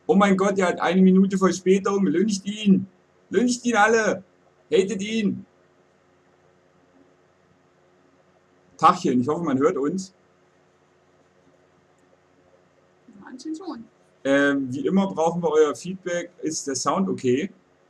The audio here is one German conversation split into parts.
Oh mein Gott, der hat eine Minute Verspätung. Lyncht ihn. Lyncht ihn alle. Hatet ihn. Tachchen, ich hoffe, man hört uns. Anscheinend schon. Wie immer brauchen wir euer Feedback. Ist der Sound okay?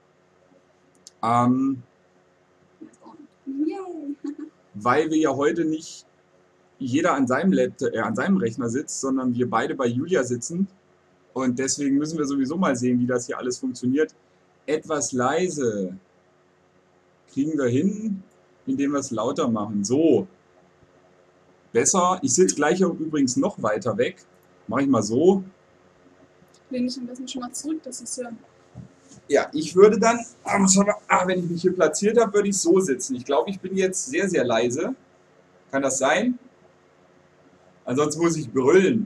Yay! Weil wir ja heute nicht jeder an seinem an seinem Rechner sitzt, sondern wir beide bei Julia sitzen. Und deswegen müssen wir sowieso mal sehen, wie das hier alles funktioniert. Etwas leise. Kriegen wir hin, indem wir es lauter machen. So. Besser. Ich sitze gleich übrigens noch weiter weg. Mache ich mal so. Lehne ich am besten schon mal zurück, das ist ja. Ja, ich würde dann, wenn ich mich hier platziert habe, würde ich so sitzen. Ich glaube, ich bin jetzt sehr, sehr leise. Kann das sein? Ansonsten muss ich brüllen.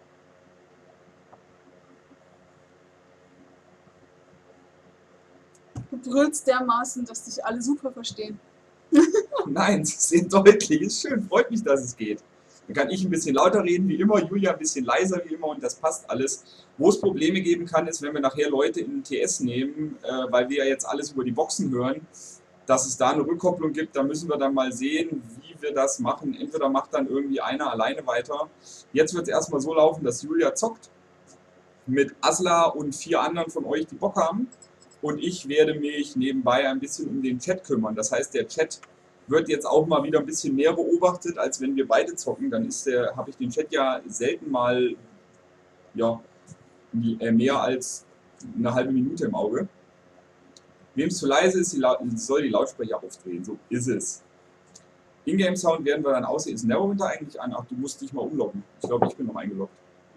Du brüllst dermaßen, dass dich alle super verstehen. Nein, es ist sehr deutlich. Ist schön, freut mich, dass es geht. Dann kann ich ein bisschen lauter reden, wie immer, Julia ein bisschen leiser, wie immer, und das passt alles. Wo es Probleme geben kann, ist, wenn wir nachher Leute in den TS nehmen, weil wir ja jetzt alles über die Boxen hören, dass es da eine Rückkopplung gibt. Da müssen wir dann mal sehen, wie wir das machen. Entweder macht dann irgendwie einer alleine weiter. Jetzt wird es erstmal so laufen, dass Julia zockt mit Asla und 4 anderen von euch, die Bock haben. Und ich werde mich nebenbei ein bisschen um den Chat kümmern. Das heißt, der Chat wird jetzt auch mal wieder ein bisschen mehr beobachtet, als wenn wir beide zocken. Dann habe ich den Chat ja selten mal ja, mehr als eine halbe Minute im Auge. Wem es zu leise ist, soll die Lautsprecher aufdrehen. So ist es. Ingame-Sound werden wir dann aussehen. Ist Neverwinter eigentlich an? Ach, du musst dich mal umloggen. Ich glaube, ich bin noch eingeloggt.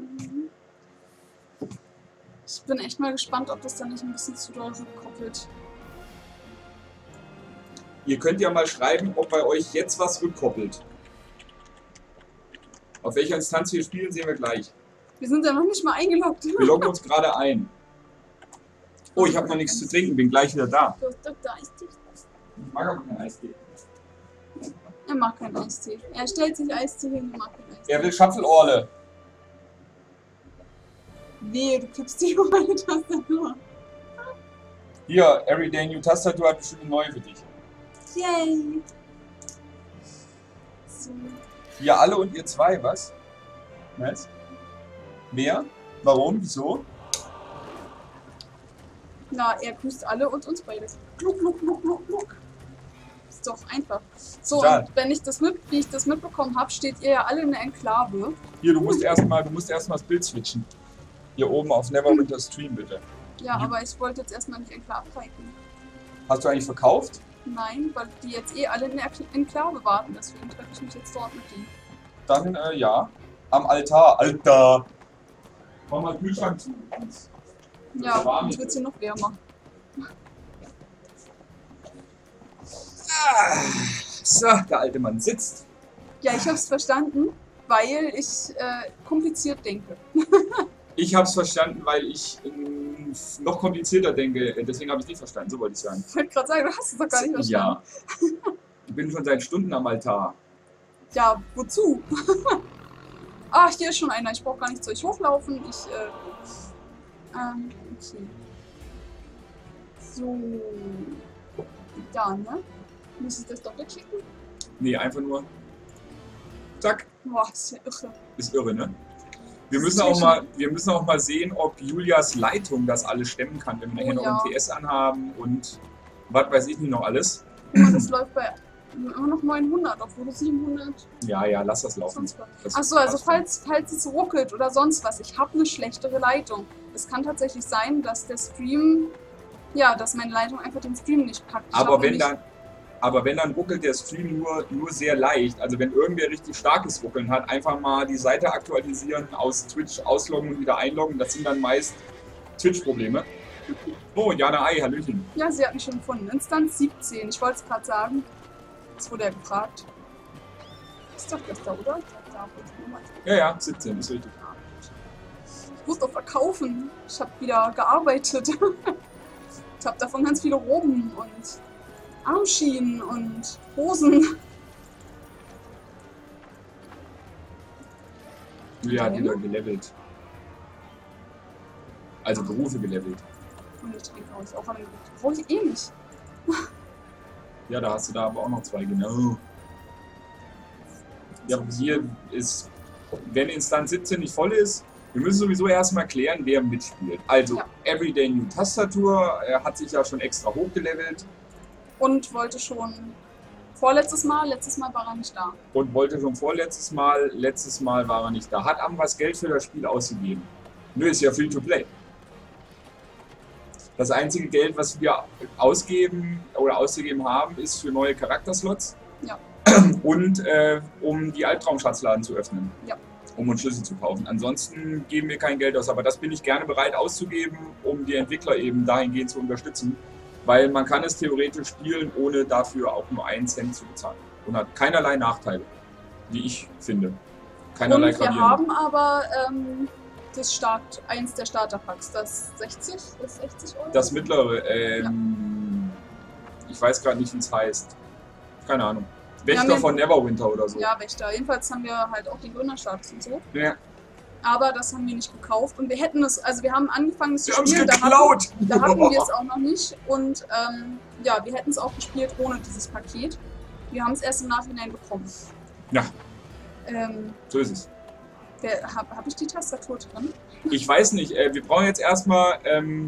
Ich bin echt mal gespannt, ob das dann nicht ein bisschen zu doll rückkoppelt. Ihr könnt ja mal schreiben, ob bei euch jetzt was rückkoppelt. Auf welcher Instanz wir spielen, sehen wir gleich. Wir sind ja noch nicht mal eingeloggt. Wir loggen uns gerade ein. Oh, ich habe noch nichts zu trinken, bin gleich wieder da. Du hast Dr. Eistee. Ich mag aber keinen Eistee. Er mag keinen Eistee. Er stellt sich Eistee hin und mag keinen Eistee. Er will Schapfelorle. Wehe, du kippst die über meine Tastatur. Hier, Everyday New Tastatur hat bestimmt eine neue für dich. Yay! So. Ihr alle und ihr zwei, was? Was? Mehr? Warum? Wieso? Na, er grüßt alle und uns beides. Gluck, gluck, gluck, gluck, gluck. Ist doch einfach. So, Ja. und wenn ich das wie ich das mitbekommen habe, steht ihr ja alle in der Enklave. Hier, du musst erstmal das Bild switchen. Hier oben auf Neverwinter Stream, bitte. Ja, aber ich wollte jetzt erstmal nicht Enklave liken. Hast du eigentlich verkauft? Nein, weil die jetzt alle in der Enklave warten, deswegen treffe ich mich jetzt dort mit denen. Dann, ja. Am Altar. Alter! Mach mal Kühlschrank zu. Ja, ich würde sie noch wärmer. So, der alte Mann sitzt. Ja, ich habe es verstanden, weil ich kompliziert denke. Ich habe es verstanden, weil ich noch komplizierter denke. Deswegen habe ich es nicht verstanden, so wollte ich sagen. Ich wollte gerade sagen, du hast es doch gar nicht verstanden. Ja. Ich bin schon seit Stunden am Altar. Ja, wozu? Ach, hier ist schon einer. Ich brauche gar nicht zu euch hochlaufen. Okay. So. Da, ne? Muss ich das doppelt klicken? Nee, einfach nur. Zack. Boah, das ist ja irre. Ist irre, ne? Wir müssen auch mal sehen, ob Julias Leitung das alles stemmen kann, wenn wir nachher noch ein TS anhaben und was weiß ich nicht noch alles. Guck mal, das läuft bei immer noch 900, obwohl du 700. Ja, lass das laufen. Achso, also falls es ruckelt oder sonst was, ich habe eine schlechtere Leitung. Es kann tatsächlich sein, dass der Stream, ja, dass meine Leitung einfach den Stream nicht packt. Aber wenn dann ruckelt der Stream nur sehr leicht. Also wenn irgendwer richtig starkes Ruckeln hat, einfach mal die Seite aktualisieren, aus Twitch ausloggen und wieder einloggen. Das sind dann meist Twitch-Probleme. Oh, Jana Ei, hallöchen. Ja, sie hat mich schon gefunden. Instanz 17, ich wollte es gerade sagen. Das wurde er gefragt. Ist doch das da, oder? Ja, 17, ist richtig. Ich muss doch verkaufen. Ich habe wieder gearbeitet. Ich habe davon ganz viele Roben und Armschienen und Hosen. Julia hat wieder gelevelt. Also Berufe gelevelt. Und ich trinke auch, auch an den Beruf. Brauche ich eh nicht. Ja, da hast du da aber auch noch zwei, genau. Ja, hier ist, wenn Instanz 17 nicht voll ist, wir müssen sowieso erstmal klären, wer mitspielt. Also, Ja. Everyday New Tastatur, er hat sich ja schon extra hochgelevelt Und wollte schon letztes Mal war er nicht da. und wollte schon vorletztes Mal, letztes Mal war er nicht da. Hat Ambras Geld für das Spiel ausgegeben. Nö, ist ja free to play. Das einzige Geld, was wir ausgeben oder ausgegeben haben, ist für neue Charakterslots. Ja. Und um die Albtraumschatzladen zu öffnen. Ja. Um uns Schlüssel zu kaufen. Ansonsten geben wir kein Geld aus, aber das bin ich gerne bereit auszugeben, um die Entwickler eben dahingehend zu unterstützen, weil man kann es theoretisch spielen, ohne dafür auch nur 1 Cent zu bezahlen und hat keinerlei Nachteile, wie ich finde. Keinerlei Und wir gravierende. haben aber eins der Starterpacks, das 60 Euro. Das mittlere, ich weiß gerade nicht, wie es heißt. Keine Ahnung. Wächter von Neverwinter oder so. Ja, Wächter. Jedenfalls haben wir halt auch den Gründerstatus und so. Ja. Aber das haben wir nicht gekauft und wir hätten es, also wir haben angefangen es zu Wir haben es spielen, geklaut! da hatten wir es auch noch nicht und ja, wir hätten es auch gespielt ohne dieses Paket. Wir haben es erst im Nachhinein bekommen. Ja. So ist es. Hab ich die Tastatur drin? Ich weiß nicht, wir brauchen jetzt erstmal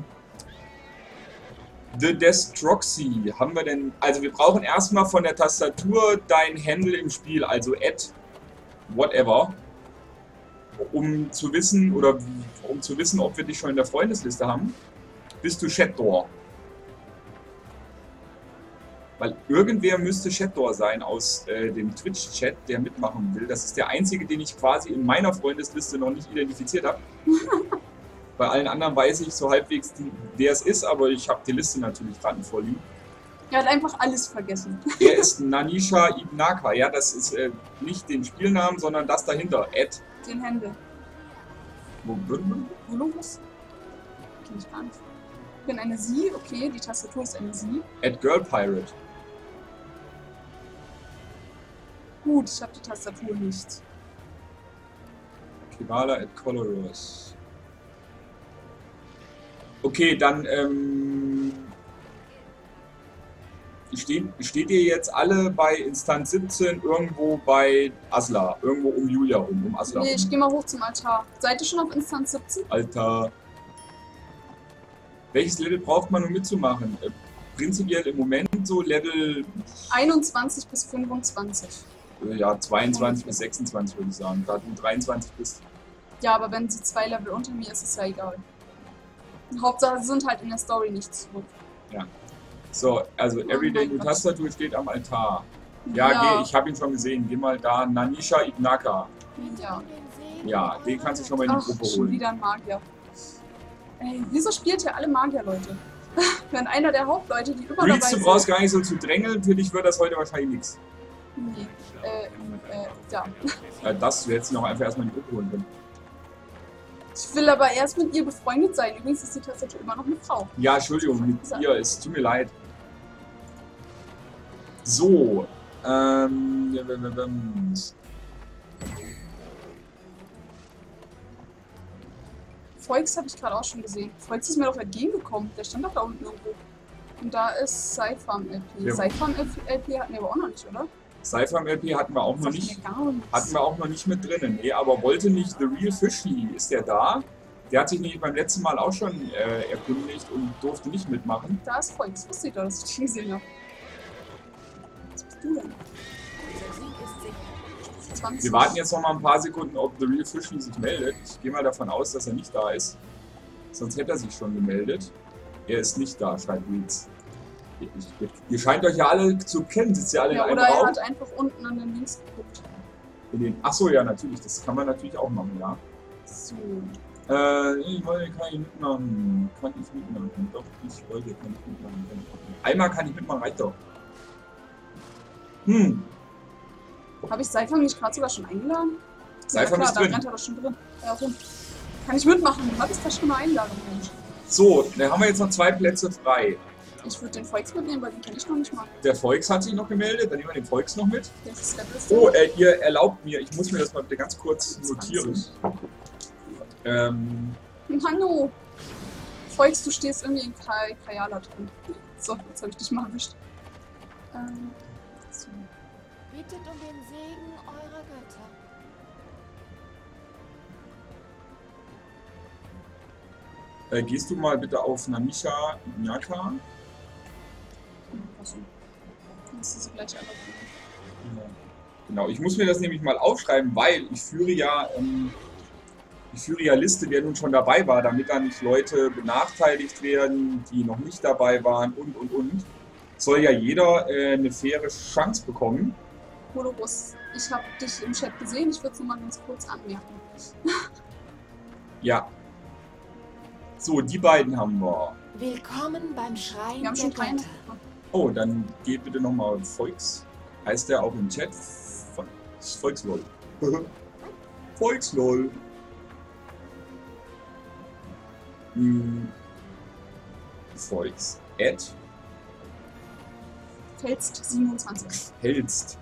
The Destroxy. Haben wir denn. Also wir brauchen erstmal von der Tastatur dein Handle im Spiel, also whatever. Um zu wissen, ob wir dich schon in der Freundesliste haben, bist du Chatdoor. Weil irgendwer müsste Chatdoor sein aus dem Twitch-Chat, der mitmachen will. Das ist der einzige, den ich quasi in meiner Freundesliste noch nicht identifiziert habe. Bei allen anderen weiß ich so halbwegs, wer es ist, aber ich habe die Liste natürlich gerade vorliegen. Er hat einfach alles vergessen. Er ist Nanisha Ibnaka. Ja, das ist nicht den Spielnamen, sondern das dahinter. Den Händel. Vulus? Kenn ich gar nicht. Ich bin eine Sie, okay, die Tastatur ist eine Sie. @girlpirate. Gut, ich habe die Tastatur nicht. Kivala @coloros. Okay, dann steht ihr jetzt alle bei Instanz 17 irgendwo bei Asla, irgendwo um Julia rum, um Asla Nee, rum. ich gehe mal hoch zum Altar. Seid ihr schon auf Instanz 17? Alter. Welches Level braucht man, um mitzumachen? Prinzipiell im Moment so Level 21 bis 25. ja, 22 bis 26 würde ich sagen. Da du 23 bist. Ja, aber wenn sie 2 Level unter mir ist, ist ja egal. Hauptsache, sie sind halt in der Story nicht zurück. Ja. So, also Everyday New Tastatur steht am Altar. Ja, geh, ich habe ihn schon gesehen. Geh mal da, Nanisha Ibnaka. Ja. Ja, den kannst du schon mal in die Ach, Gruppe schon holen. wieder ein Magier. Ey, wieso spielt ihr alle Magier, Leute? Wenn einer der Hauptleute, die immer dabei Breeze, du sind... brauchst gar nicht so zu drängeln. Für dich wird das heute wahrscheinlich nichts. Nee, ja. Das, du hättest ihn auch einfach erstmal in die Gruppe holen können. Ich will aber erst mit ihr befreundet sein. Übrigens ist die Tastatur immer noch eine Frau. Ja, Entschuldigung, mit ihr, es tut mir leid. So, Volks habe ich gerade auch schon gesehen. Volks ist mir doch entgegengekommen. Der stand doch da unten irgendwo. Und da ist Sci-Farm LP. Ja. Sci-Farm LP hatten wir aber auch noch nicht, oder? Sci-Fi LP hatten wir auch noch Sagt nicht. mir gar nichts. Hatten wir auch noch nicht mit drinnen. Nee, aber wollte nicht The Real Fishy, ist der da? Der hat sich nämlich beim letzten Mal auch schon erkundigt und durfte nicht mitmachen. Da ist Volks. Wusste ich doch, dass ich den gesehen habe. Was bist du denn? 20. Wir warten jetzt noch mal ein paar Sekunden, ob The Real Fishy sich meldet. Ich gehe mal davon aus, dass er nicht da ist. Sonst hätte er sich schon gemeldet. Er ist nicht da, schreibt Reeds. Ihr scheint euch ja alle zu kennen, sitzt ja alle Ja, in einem oder er Raum. hat einfach unten an den Links geguckt. Achso, ja, natürlich, das kann man natürlich auch machen, ja. So. Ich wollte, kann ich mitmachen. Kann ich mitmachen? Doch, ich wollte, kann ich mitmachen. Kann ich mitmachen. Einmal kann ich mitmachen, reicht doch. Habe ich Sci-Farm nicht gerade sogar schon eingeladen? Sci-Farm ist da drin. rennt er doch schon drin. Ja, rum. Kann ich mitmachen? Was ist das schon eine Einladung, Mensch? So, dann haben wir jetzt noch 2 Plätze frei. Ich würde den Volks mitnehmen, weil den kenne ich noch nicht mal. Der Volks hat sich noch gemeldet, dann nehmen wir den Volks noch mit. Das ist der Beste. Oh, ihr erlaubt mir, ich muss mir das mal bitte ganz kurz notieren. Manu! Volks, du stehst irgendwie in Kajala drin. So, jetzt habe ich dich mal erwischt. So. Bittet um den Segen eurer Götter. Gehst du mal bitte auf Namisha Nyaka? Achso. Das ist gleich alle. Genau, ich muss mir das nämlich mal aufschreiben, weil ich führe ja Liste, wer nun schon dabei war, damit da nicht Leute benachteiligt werden, die noch nicht dabei waren und. Soll ja jeder eine faire Chance bekommen. Holobus, ich habe dich im Chat gesehen, ich würde es nur mal ganz kurz anmerken. Ja. So, die beiden haben wir. Willkommen beim Schrein Wir haben der schon keine. Götter. Oh, dann geht bitte nochmal Volks. Heißt der auch im Chat? Volkslol. Volkslol. Volks. Felst 27. Helst.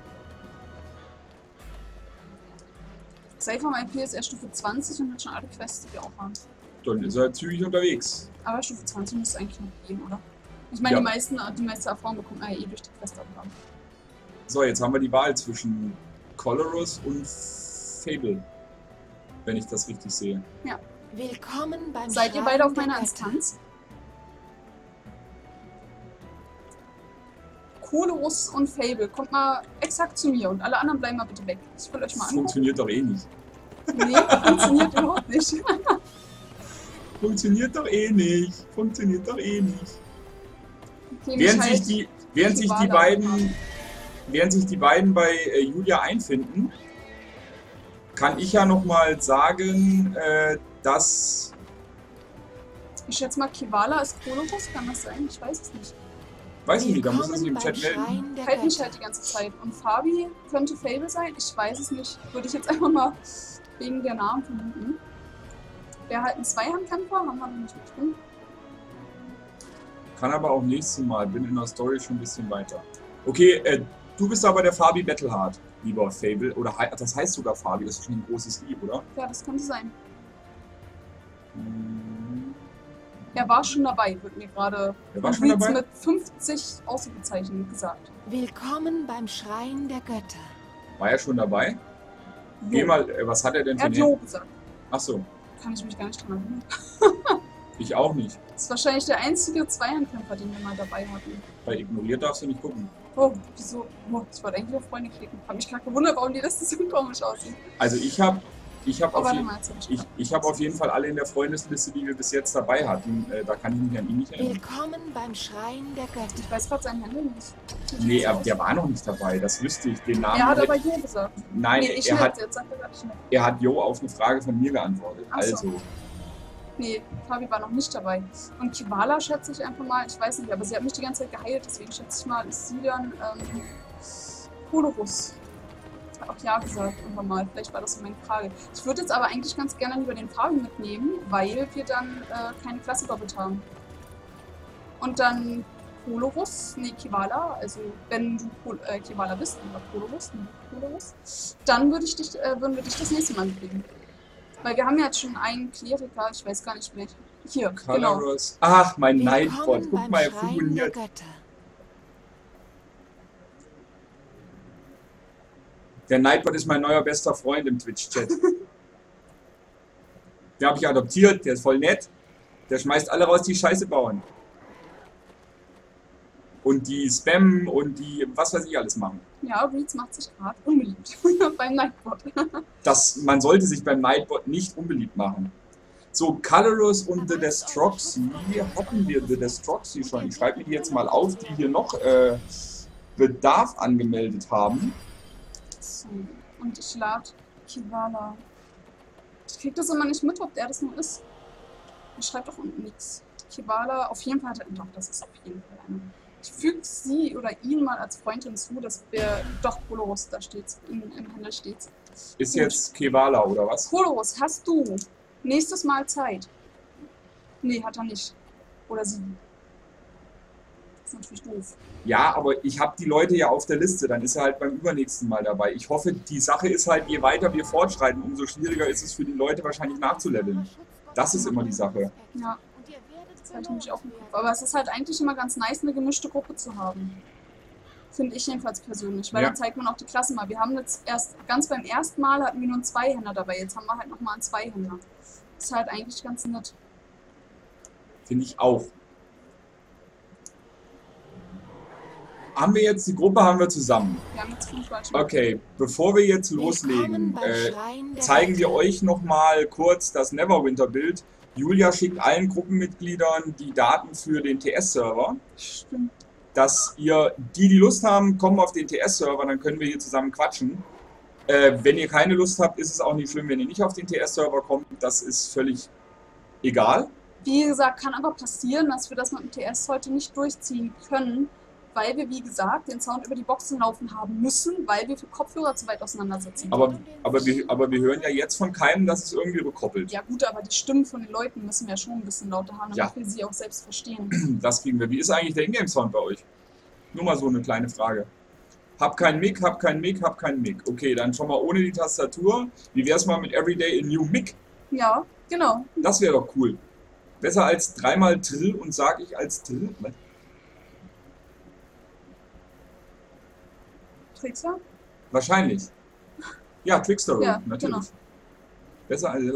Safe am IP ist erst Stufe 20 und hat schon alle Quests, die wir auch haben. Dann ist er zügig unterwegs. Aber Stufe 20 müsste eigentlich noch gehen, oder? Ich meine, Ja. die meiste Erfahrung bekommt man ja durch die Questaufgaben. So, jetzt haben wir die Wahl zwischen Colorus und Fable. Wenn ich das richtig sehe. Willkommen beim Seid ihr Schrein beide auf der meiner Götter. Instanz? Colorus und Fable, kommt mal exakt zu mir und alle anderen bleiben mal bitte weg. Ich will euch mal angucken. Funktioniert doch eh nicht. Nee, funktioniert überhaupt nicht. Funktioniert doch eh nicht. Funktioniert doch eh nicht. Okay, Während mich sich die beiden bei Julia einfinden, kann ich ja nochmal sagen, dass... Ich schätze mal, Kivala ist Colorus, kann das sein? Ich weiß es nicht. Weiß ich nicht, da muss er sich im Willkommen Chat beim melden. Schrein der Halt mich Götter. halt die ganze Zeit. Und Fabi könnte Fable sein, ich weiß es nicht. Würde ich jetzt einfach mal wegen der Namen vermuten. Wäre halt ein Zweihandkämpfer, haben wir noch nicht mit drin. Kann aber auch nächstes Mal, bin in der Story schon ein bisschen weiter. Okay, du bist aber der Fabi Battleheart, lieber Fable. Oder das heißt sogar Fabi, das ist schon ein großes I, oder? Ja, das könnte sein. Hm, Er war schon dabei, wird mir gerade Der war von schon Reeds dabei? mit 50 Ausrufezeichen gesagt. Willkommen beim Schrein der Götter. War er schon dabei? Geh mal, was hat er denn Er für hat eine... Jo gesagt. Achso, Kann ich mich gar nicht dran erinnern. ich auch nicht. Das ist wahrscheinlich der einzige Zweihandkämpfer, den wir mal dabei hatten. Bei ignoriert darfst du nicht gucken. Oh, wieso? Oh, ich wollte eigentlich auf Freunde klicken. Hab mich gerade gewundert, warum die Liste so komisch aussieht. Also ich habe Oh, auf, warte je mal, jetzt hab ich ich hab auf jeden Fall alle in der Freundesliste, die wir bis jetzt dabei hatten. Da kann ich mich an ihn nicht erinnern. Willkommen beim Schrein der Götter. Ich weiß gerade seinen Handel nicht. Nee, der war noch nicht dabei, das wüsste ich. Den Namen Er hat hätte- aber Jo gesagt. Nein, Nee, ich er hat, jetzt sagt er gerade schnell. er hat Jo auf eine Frage von mir geantwortet. Ach so. Also, Nee, Fabi war noch nicht dabei. Und Kivala schätze ich einfach mal, ich weiß nicht, aber sie hat mich die ganze Zeit geheilt, deswegen schätze ich mal, ist sie dann Colorus. Hat auch Ja gesagt, irgendwann mal. Vielleicht war das so meine Frage. Ich würde jetzt aber eigentlich ganz gerne lieber den Fabi mitnehmen, weil wir dann keine Klasse doppelt haben. Und dann Colorus, nee, Kivala, also wenn du Kivala bist, oder Colorus, dann würden wir dich das nächste Mal mitnehmen. Weil wir haben ja jetzt schon einen Kleriker, ich weiß gar nicht welchen. Hier, genau. Colorus. Ach, mein Nightbot. Willkommen Guck beim mal, er Schrein der funktioniert. Götter. Der Nightbot ist mein neuer bester Freund im Twitch-Chat. Den habe ich adoptiert, der ist voll nett. Der schmeißt alle raus, die Scheiße bauen. Und die spammen und die was weiß ich alles machen. Ja, Reeds macht sich gerade unbeliebt beim Nightbot. Man sollte sich beim Nightbot nicht unbeliebt machen. So, Colorus und The Destroxy. Hatten wir The Destroxy schon? Ich schreibe mir die jetzt mal auf, die hier noch Bedarf angemeldet haben. So, und ich lade Kivala. Ich krieg das immer nicht mit, ob der das nur ist. Er schreibt doch unten nichts. Kivala, auf jeden Fall hat er. Doch, das ist auf jeden Fall einer. Ich füge sie oder ihn mal als Freund hinzu, dass wir. Doch, Colorus, da steht's. Im Handel steht's. Ist Gut. jetzt Kevala oder was? Colorus, hast du nächstes Mal Zeit? Nee, hat er nicht. Oder sie. Das ist natürlich doof. Ja, aber ich habe die Leute ja auf der Liste, dann ist er halt beim übernächsten Mal dabei. Ich hoffe, die Sache ist halt, je weiter wir fortschreiten, umso schwieriger ist es für die Leute wahrscheinlich nachzuleveln. Das ist immer die Sache. Ja. Das habe ich nämlich auch im Kopf. Aber es ist halt eigentlich immer ganz nice, eine gemischte Gruppe zu haben. Finde ich jedenfalls persönlich, weil Ja. dann zeigt man auch die Klassen mal. Wir haben jetzt ganz beim ersten Mal hatten wir nur einen Zweihänder dabei, jetzt haben wir halt nochmal einen Zweihänder. Ist halt eigentlich ganz nett. Finde ich auch. Haben wir jetzt die Gruppe, haben wir zusammen. Wir haben jetzt 5 Leute. Okay, bevor wir jetzt loslegen, zeigen wir euch nochmal kurz das Neverwinter-Bild. Julia schickt allen Gruppenmitgliedern die Daten für den TS-Server. Stimmt. Dass ihr, die Lust haben, kommen auf den TS-Server, dann können wir hier zusammen quatschen. Wenn ihr keine Lust habt, ist es auch nicht schlimm, wenn ihr nicht auf den TS-Server kommt. Das ist völlig egal. Wie gesagt, kann aber passieren, dass wir das mit dem TS heute nicht durchziehen können, weil wir, wie gesagt, den Sound über die Boxen laufen haben müssen, weil wir für Kopfhörer zu weit auseinandersetzen. Aber wir hören ja jetzt von keinem, dass es irgendwie rückkoppelt. Ja gut, aber die Stimmen von den Leuten müssen wir ja schon ein bisschen lauter haben, damit Ja. wir sie auch selbst verstehen. Das kriegen wir. Wie ist eigentlich der Ingame-Sound bei euch? Nur mal so eine kleine Frage. Hab keinen Mic, hab keinen Mic, hab keinen Mic. Okay, dann schon mal ohne die Tastatur. Wie wär's mal mit Everyday a New Mic? Ja, genau. Das wäre doch cool. Besser als dreimal Trill und sag ich als Trill. Was? Trickser? Wahrscheinlich. Ja, Trickster, Ja, natürlich. genau. Besser als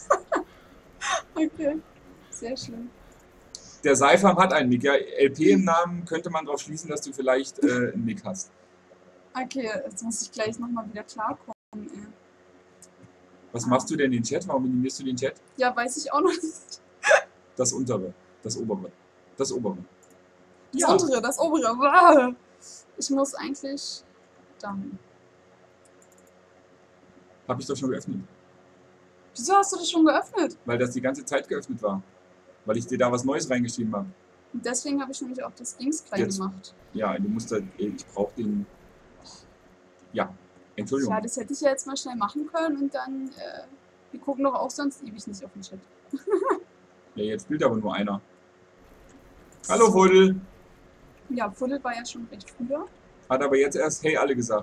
Okay, sehr schön. Der Seifam hat einen Mic. Ja, LP im Namen könnte man darauf schließen, dass du vielleicht einen Mic hast. Okay, jetzt muss ich gleich nochmal wieder klarkommen. Ey. Was machst du denn in den Chat? Warum minimierst du den Chat? Ja, weiß ich auch noch nicht. Das untere, das obere, das obere. Das Ja. untere, das obere. Wow. Ich muss eigentlich dann. Habe ich doch schon geöffnet. Wieso hast du das schon geöffnet? Weil das die ganze Zeit geöffnet war. Weil ich dir da was Neues reingeschrieben habe. Und deswegen habe ich nämlich auch das Dings klein Jetzt. gemacht. Ja, du musst da, ich brauche den. Ja, Entschuldigung. Ja, das hätte ich ja jetzt mal schnell machen können und dann. Wir gucken doch auch sonst ewig nicht auf den Chat. Ja, jetzt spielt aber nur einer. Hallo Vogel. Ja, Fuddel war ja schon recht früher. Hat aber jetzt erst Hey alle gesagt.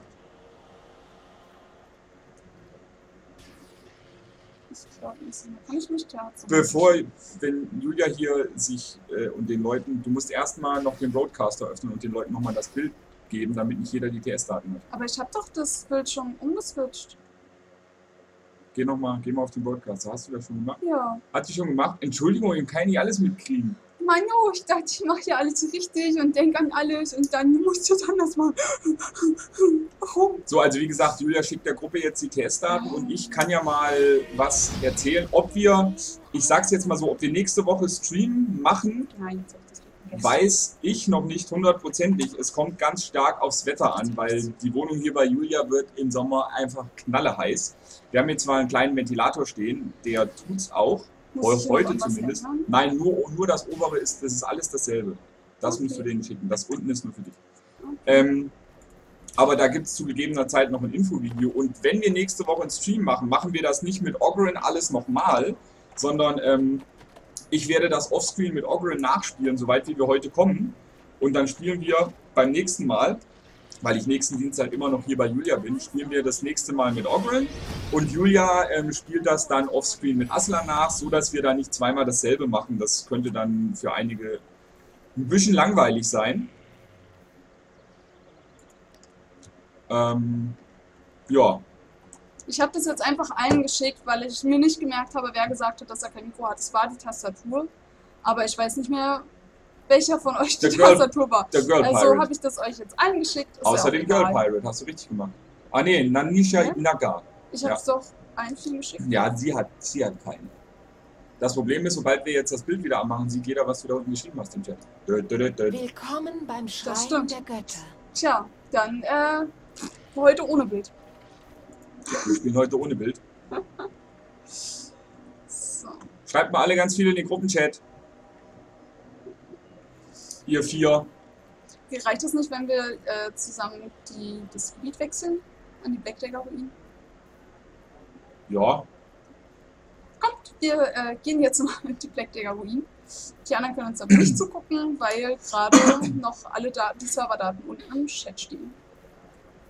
Ich glaube, kann ich mich klar zu. Bevor, wenn Julia hier sich und den Leuten, du musst erstmal noch den Broadcaster öffnen und den Leuten nochmal das Bild geben, damit nicht jeder die TS-Daten hat. Aber ich habe doch das Bild schon umgeswitcht. Geh mal auf den Broadcaster. Hast du das schon gemacht? Ja. Hat sie schon gemacht? Entschuldigung, ich kann nicht alles mitkriegen. Mann, oh, ich dachte, ich mache ja alles richtig und denke an alles und dann musst du dann das mal. Warum? So, also wie gesagt, Julia schickt der Gruppe jetzt die TS-Daten und ich kann ja mal was erzählen. Ob wir, ich sag's jetzt mal so, ob wir nächste Woche Stream machen, Nein, jetzt hab ich das vergessen. weiß ich noch nicht hundertprozentig. Es kommt ganz stark aufs Wetter an, weil die Wohnung hier bei Julia wird im Sommer einfach knalleheiß. Wir haben jetzt zwar einen kleinen Ventilator stehen, der tut's auch. Muss ich Heute noch was zumindest. ändern? Nein, nur das obere ist, das ist alles dasselbe. Das Okay. musst du denen schicken. Das unten ist nur für dich. Okay. Aber da gibt es zu gegebener Zeit noch ein Infovideo. Und wenn wir nächste Woche einen Stream machen, machen wir das nicht mit Ogryn alles nochmal, sondern ich werde das Offscreen mit Ogryn nachspielen, soweit wie wir heute kommen. Und dann spielen wir beim nächsten Mal, weil ich nächsten Dienstag immer noch hier bei Julia bin, spielen wir das nächste Mal mit Ogryn. Und Julia spielt das dann offscreen mit Aslan nach, so dass wir da nicht zweimal dasselbe machen. Das könnte dann für einige ein bisschen langweilig sein. Ja, Ich habe das jetzt einfach allen geschickt, weil ich mir nicht gemerkt habe, wer gesagt hat, dass er kein Mikro hat. Es war die Tastatur, aber ich weiß nicht mehr, welcher von euch die Der Girl- Tastatur war. der Girl Also Pirate. habe ich das euch jetzt allen geschickt. Ist Außer ja dem auch Girl egal. Pirate, hast du richtig gemacht. Ah ne, Nanisha Ja? Naga. Ich habe Ja. es doch allen vielen geschickt. Ja, sie hat keinen. Das Problem ist, sobald wir jetzt das Bild wieder anmachen, sieht jeder, was du da unten geschrieben hast im Chat. Willkommen beim Schrein stimmt. der Götter. Tja, dann heute ohne Bild. Ja, wir spielen heute ohne Bild. So. Schreibt mal alle ganz viel in den Gruppenchat. Ihr 4. Wie reicht es nicht, wenn wir zusammen das Gebiet wechseln? An die Blackdagger-Ruinen? Ja, Kommt, wir gehen jetzt mal in die Blackdagger-Ruinen. Die anderen können uns aber nicht zugucken, weil gerade noch alle die Serverdaten unten im Chat stehen.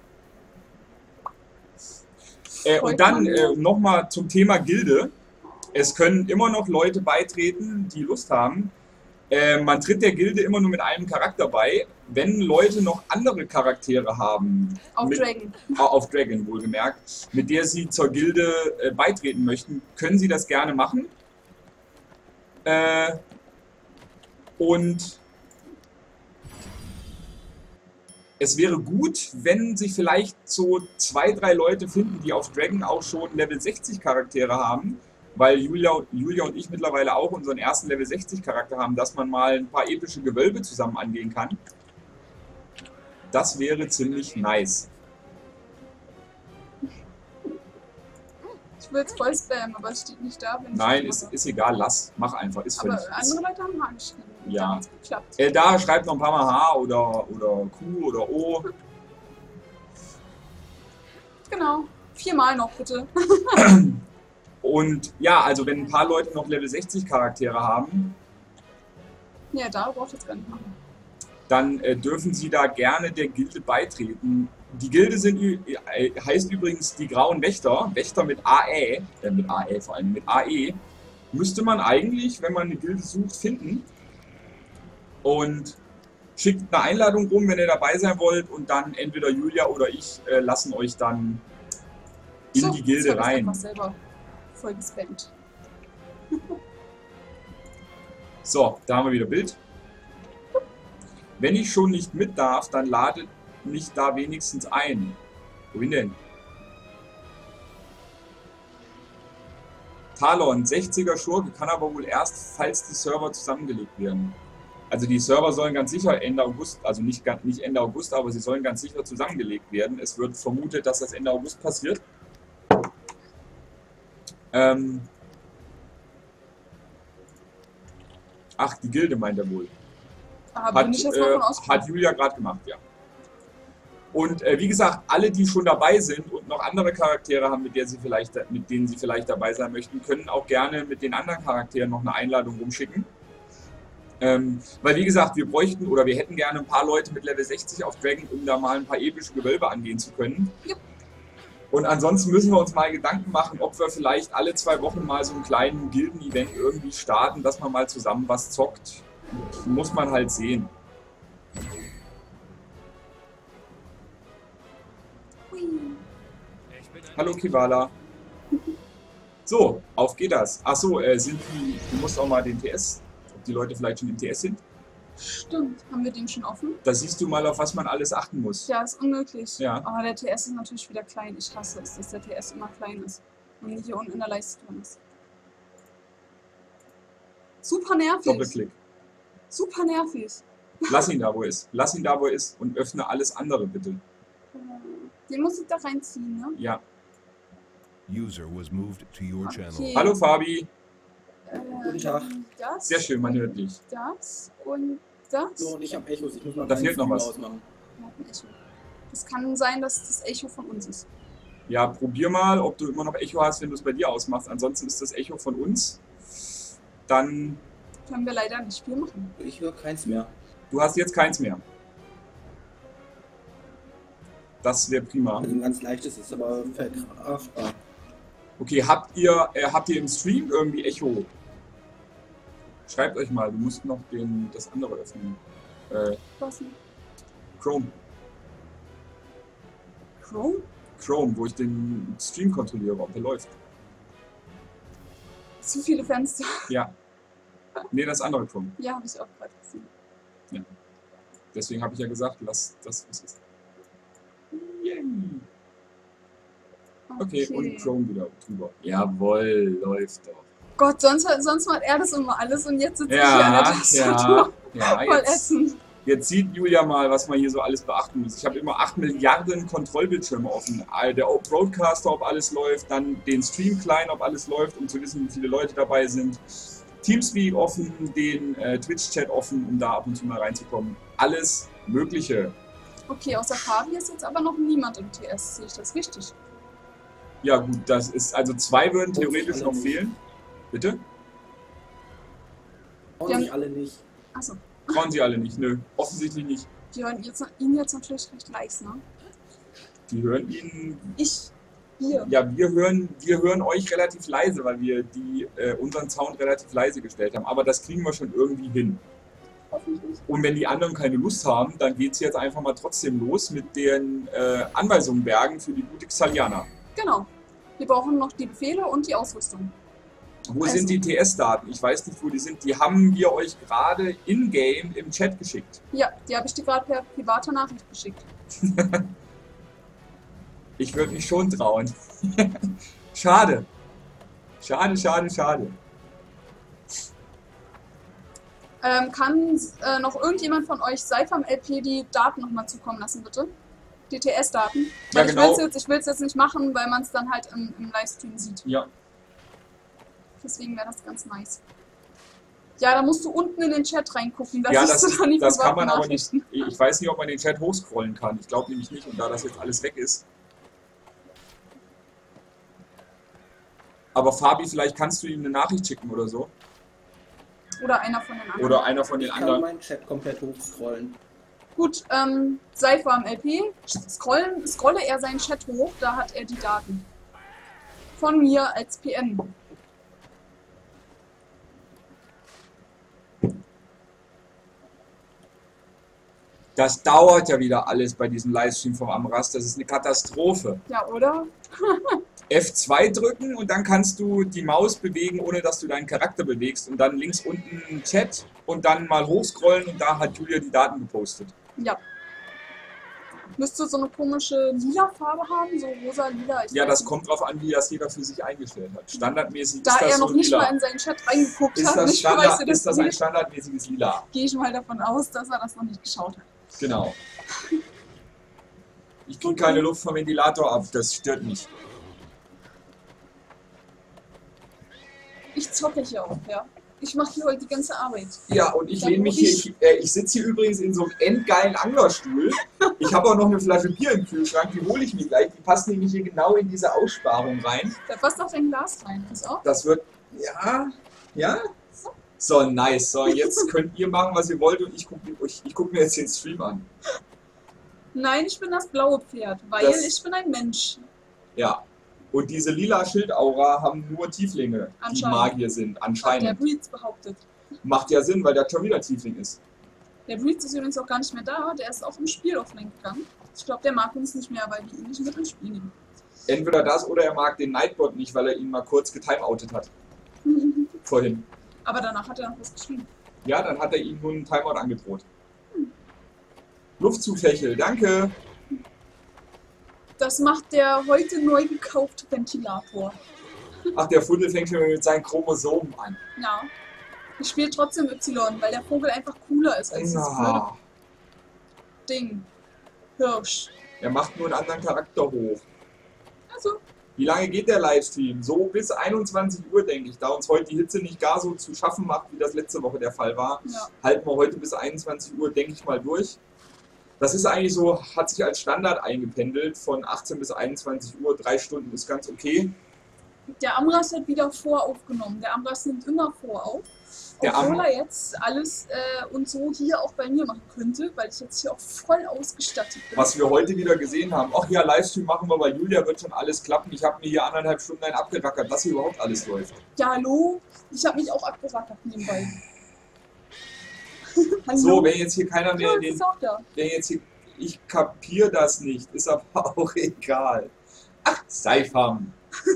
und dann nochmal zum Thema Gilde. Es können immer noch Leute beitreten, die Lust haben. Man tritt der Gilde immer nur mit einem Charakter bei. Wenn Leute noch andere Charaktere haben, Auf Dragon. Auf Dragon wohlgemerkt, mit der sie zur Gilde beitreten möchten, können sie das gerne machen. Und es wäre gut, wenn sich vielleicht so 2, 3 Leute finden, die auf Dragon auch schon Level 60 Charaktere haben, weil Julia und ich mittlerweile auch unseren ersten Level 60 Charakter haben, dass man mal ein paar epische Gewölbe zusammen angehen kann. Das wäre ziemlich nice. Ich will jetzt voll spammen, aber es steht nicht da. Wenn ich Nein, ist egal, lass. Mach einfach, ist aber völlig. andere Leute haben H geschrieben. Ja. Da hat's geklappt. Da schreibt noch ein paar Mal H oder Q oder O. Genau. 4 Mal noch, bitte. Und ja, also wenn ein paar Leute noch Level 60 Charaktere haben, Ja, da braucht jetzt gar nicht machen. dann dürfen sie da gerne der Gilde beitreten. Die Gilde heißt übrigens die Grauen Wächter, Wächter mit AE, mit AE vor allem, mit AE. Müsste man eigentlich, wenn man eine Gilde sucht, finden. Und schickt eine Einladung rum, wenn ihr dabei sein wollt, und dann entweder Julia oder ich lassen euch dann in die Gilde jetzt hab ich's rein. einfach selber voll gespammt. So, da haben wir wieder Bild. Wenn ich schon nicht mit darf, dann ladet mich da wenigstens ein. Wohin denn? Talon, 60er Schurke, kann aber wohl erst, falls die Server zusammengelegt werden. Also die Server sollen ganz sicher Ende August, also nicht Ende August, aber sie sollen ganz sicher zusammengelegt werden. Es wird vermutet, dass das Ende August passiert. Ach, die Gilde meint er wohl. Hat Julia gerade gemacht, ja. Und wie gesagt, alle, die schon dabei sind und noch andere Charaktere haben, mit denen sie vielleicht dabei sein möchten, können auch gerne mit den anderen Charakteren noch eine Einladung rumschicken. Weil wie gesagt, wir hätten gerne ein paar Leute mit Level 60 auf Dragon, um da mal ein paar epische Gewölbe angehen zu können. Ja. Und ansonsten müssen wir uns mal Gedanken machen, ob wir vielleicht alle 2 Wochen mal so einen kleinen Gilden-Event irgendwie starten, dass man mal zusammen was zockt. Muss man halt sehen. Hallo Kivala. So, auf geht das. Achso, du musst auch mal den TS, ob die Leute vielleicht schon im TS sind. Stimmt, haben wir den schon offen? Da siehst du mal, auf was man alles achten muss. Ja, ist unmöglich. Ja. Aber der TS ist natürlich wieder klein. Ich hasse es, dass der TS immer klein ist. Und nicht hier unten in der Leiste drin ist. Super nervig. Doppelklick. Super nervig. Lass ihn da, wo er ist. Lass ihn da, wo er ist und öffne alles andere, bitte. Den muss ich da reinziehen, ne? Ja. User was moved to your channel. Hallo Fabi. Guten Tag. Das. Sehr schön, man hört dich. Das und das. So, und ich habe Echos. Ich muss mal Da fehlt noch was. ausmachen. Das kann sein, dass das Echo von uns ist. Ja, probier mal, ob du immer noch Echo hast, wenn du es bei dir ausmachst. Ansonsten ist das Echo von uns. Dann können wir leider nicht viel machen. Ich höre keins mehr. Du hast jetzt keins mehr. Das wäre prima. Also ein ganz leichtes ist aber verkraftbar. Okay, habt ihr im Stream irgendwie Echo? Schreibt euch mal, du musst noch das andere öffnen. Was denn? Chrome. Chrome? Chrome, wo ich den Stream kontrolliere, ob der läuft. Zu viele Fenster. Ja. Nee, das andere Chrome. Ja, habe ich auch gerade gesehen. Ja. Deswegen habe ich ja gesagt, lass das, was ist. Yay. Okay, und Chrome wieder drüber. Jawohl, läuft doch. Gott, sonst macht er das immer alles und jetzt sitze ich hier an der Tastatur. Voll essen. Jetzt sieht Julia mal, was man hier so alles beachten muss. Ich habe immer 8 Milliarden Kontrollbildschirme offen. Der Broadcaster, ob alles läuft, dann den Stream-Client, ob alles läuft, um zu wissen, wie viele Leute dabei sind. Teamspeak offen, den Twitch-Chat offen, um da ab und zu mal reinzukommen. Alles Mögliche. Okay, außer Fabi ist jetzt aber noch niemand im TS, sehe ich das richtig? Ja gut, das ist, also 2 würden theoretisch noch fehlen. Bitte? Trauen sich alle nicht. Achso. Trauen sie alle nicht, nö. Offensichtlich nicht. Die hören ihn jetzt natürlich recht leise, ne? Die hören ihn... Hier. Ja, wir hören euch relativ leise, weil wir unseren Sound relativ leise gestellt haben. Aber das kriegen wir schon irgendwie hin. Hoffentlich. Und wenn die anderen keine Lust haben, dann geht es jetzt einfach mal trotzdem los mit den Anweisungen bergen für die gute Xaliana. Genau. Wir brauchen noch die Befehle und die Ausrüstung. Wo sind die TS-Daten? Ich weiß nicht, wo die sind. Die haben wir euch gerade in-game im Chat geschickt. Ja, die habe ich dir gerade per privater Nachricht geschickt. Ich würde mich schon trauen. Schade. Schade, schade, schade. Kann noch irgendjemand von euch Seifam LP die Daten nochmal zukommen lassen, bitte? Die TS-Daten? Ja, genau. Ich will es jetzt nicht machen, weil man es dann halt im Livestream sieht. Ja. Deswegen wäre das ganz nice. Ja, da musst du unten in den Chat reingucken. Da Ja, siehst du dann die das kann man privaten aber nicht. Nachrichten. Ich weiß nicht, ob man den Chat hochscrollen kann. Ich glaube nämlich nicht. Und da das jetzt alles weg ist. Aber Fabi, vielleicht kannst du ihm eine Nachricht schicken oder so. Oder einer von den anderen. Oder einer von den Ich kann anderen. meinen Chat komplett hochscrollen. Gut, Seifam LP. Scrolle er seinen Chat hoch, da hat er die Daten. Von mir als PN. Das dauert ja wieder alles bei diesem Livestream vom Amras. Das ist eine Katastrophe. Ja, oder? F2 drücken und dann kannst du die Maus bewegen, ohne dass du deinen Charakter bewegst. Und dann links unten Chat und dann mal hochscrollen und da hat Julia die Daten gepostet. Ja. Müsste so eine komische lila Farbe haben, so rosa-lila. Ja, das kommt drauf an, wie das jeder für sich eingestellt hat. Standardmäßig Da ist das er noch so nicht mal lila. in seinen Chat reingeguckt Ist hat, das, nicht weiß, ist das ein standardmäßiges Lila? gehe ich mal davon aus, dass er das noch nicht geschaut hat. Genau. Ich kriege keine Luft vom Ventilator ab, das stört mich. Ich zocke hier auch, ja. Ich mache hier heute die ganze Arbeit. Ja, und ich Ja, lehne mich hier, ich sitze hier übrigens in so einem endgeilen Anglerstuhl. Ich habe auch noch eine Flasche Bier im Kühlschrank, die hole ich mir gleich. Die passt nämlich hier genau in diese Aussparung rein. Da passt auch dein Glas rein, pass auf. Das wird, ja. So, nice. So, jetzt könnt ihr machen, was ihr wollt und ich guck mir jetzt den Stream an. Nein, ich bin das blaue Pferd, weil ich bin ein Mensch. Ja. Und diese lila Schildaura haben nur Tieflinge, die Anscheinend. Magier sind. Hat der Anscheinend. Breeds behauptet. Macht ja Sinn, weil der schon wieder Tiefling ist. Der Breeds ist übrigens auch gar nicht mehr da, der ist auch im Spiel offline gegangen. Ich glaube, der mag uns nicht mehr, weil wir ihn nicht mit ins Spiel nehmen. Entweder das oder er mag den Nightbot nicht, weil er ihn mal kurz getimeoutet hat. Vorhin. Aber danach hat er noch was geschrieben. Ja, dann hat er ihm nun einen Timeout angedroht. Luftzufächel, danke. Das macht der heute neu gekaufte Ventilator. Ach, der Fuddel fängt schon mit seinen Chromosomen an. Ja. Ich spiele trotzdem Y, weil der Vogel einfach cooler ist als das blöde Ja. Ding. Hirsch. Er macht nur einen anderen Charakter hoch. Also, Wie lange geht der Livestream? So bis 21 Uhr, denke ich. Da uns heute die Hitze nicht gar so zu schaffen macht, wie das letzte Woche der Fall war, ja. halten wir heute bis 21 Uhr, denke ich mal, durch. Das ist eigentlich so, hat sich als Standard eingependelt, von 18 bis 21 Uhr, 3 Stunden ist ganz okay. Der Amras hat wieder voraufgenommen. Der Amras nimmt immer vorauf. Der Obwohl er jetzt alles und so hier auch bei mir machen könnte, weil ich jetzt hier auch voll ausgestattet bin. Was wir heute wieder gesehen haben, ach ja, Livestream machen wir, bei Julia wird schon alles klappen. Ich habe mir hier 1,5 Stunden einen abgerackert, dass hier überhaupt alles läuft. Ja, hallo? Ich habe mich auch abgerackert nebenbei. Hallo? So, wenn jetzt hier keiner mehr ja, in das den... ist auch da. Wenn jetzt hier, ich kapiere das nicht, ist aber auch egal. Ach, Seifam.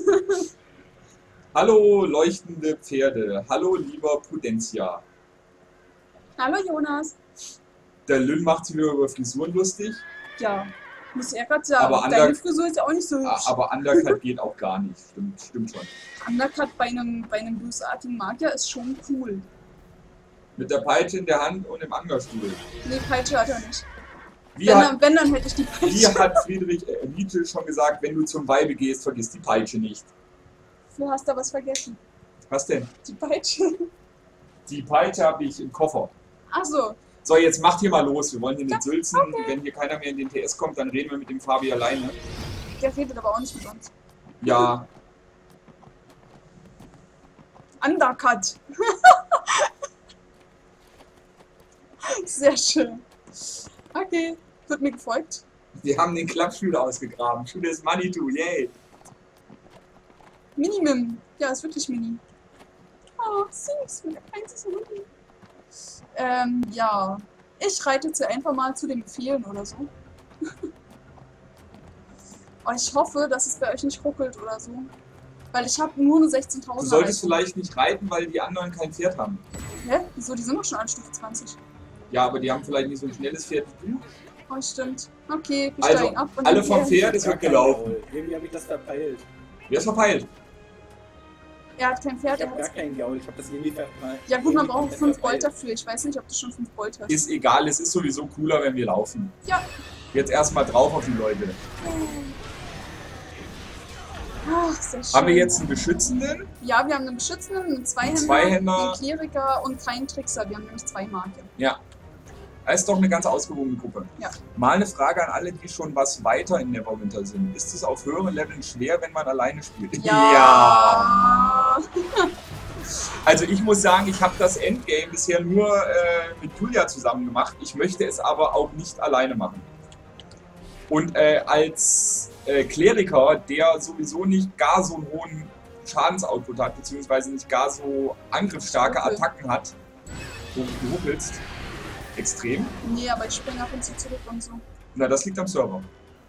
Hallo, leuchtende Pferde. Hallo, lieber Prudentia. Hallo Jonas. Der Lynn macht sich wieder über Frisuren lustig, Ja, muss er gerade sagen. Aber Deine Frisur ist ja auch nicht so hübsch. aber Undercut geht auch gar nicht. Stimmt schon. Undercut bei einem bösartigen Magier ist schon cool. Mit der Peitsche in der Hand und im Angerstuhl. Nee, Peitsche hat er nicht. Wie Wenn, dann hätte ich die wie Peitsche. hat Friedrich Nietzsche schon gesagt, wenn du zum Weibe gehst, vergiss die Peitsche nicht. Du hast da was vergessen. Was denn? Die Peitsche. Die Peitsche habe ich im Koffer. Achso. So, jetzt macht hier mal los. Wir wollen hier nicht sülzen. Wenn hier keiner mehr in den TS kommt, dann reden wir mit dem Fabi alleine. Der redet aber auch nicht mit uns. Ja, Undercut. Sehr schön. Okay, wird mir gefolgt. wir haben den Klappstuhl ausgegraben. Schule ist Manitou, yay. Minimim. Ja, ist wirklich mini. Oh, süß, mit der kleinen süßen Hundi. Ja. Ich reite jetzt einfach mal zu den Befehlen oder so. Und ich hoffe, dass es bei euch nicht ruckelt oder so. Weil ich habe nur eine 16.000. Du solltest vielleicht nicht reiten, weil die anderen kein Pferd haben. Hä? Wieso? Die sind doch schon an Stufe 20. Ja, aber die haben vielleicht nicht so ein schnelles Pferd wie du. Oh, stimmt. Okay, wir Also, steigen ab. Und alle dann vom gehen- Pferd, es wird gelaufen. Irgendwie habe ich das verpeilt. Wer ist verpeilt? Er hat kein Pferd, Ich er habe gar hat... keinen Gaul, ich habe das irgendwie verpeilt. Ja gut, man braucht Irgendwie 5 verpeilt. Gold dafür. Ich weiß nicht, ob du schon 5 Gold hast. Ist egal, es ist sowieso cooler, wenn wir laufen. Ja. Jetzt erstmal drauf auf die Leute. Ach, sehr schön. Haben wir jetzt einen Beschützenden? Ja, wir haben einen Beschützenden, einen Zweihänder, Zweihänder. einen Kleriker und keinen Trickser. Wir haben nämlich 2 Marke. Ja. Das ist doch eine ganz ausgewogene Gruppe. Ja. Mal eine Frage an alle, die schon was weiter in Neverwinter sind. Ist es auf höheren Leveln schwer, wenn man alleine spielt? Ja. Also ich muss sagen, ich habe das Endgame bisher nur mit Julia zusammen gemacht. Ich möchte es aber auch nicht alleine machen. Und als Kleriker, der sowieso nicht gar so einen hohen Schadensoutput hat, beziehungsweise nicht gar so angriffsstarke Okay. Attacken hat, wo du ruckelst, extrem. Nee, aber ich springe ab und zu zurück und so. Na, das liegt am Server.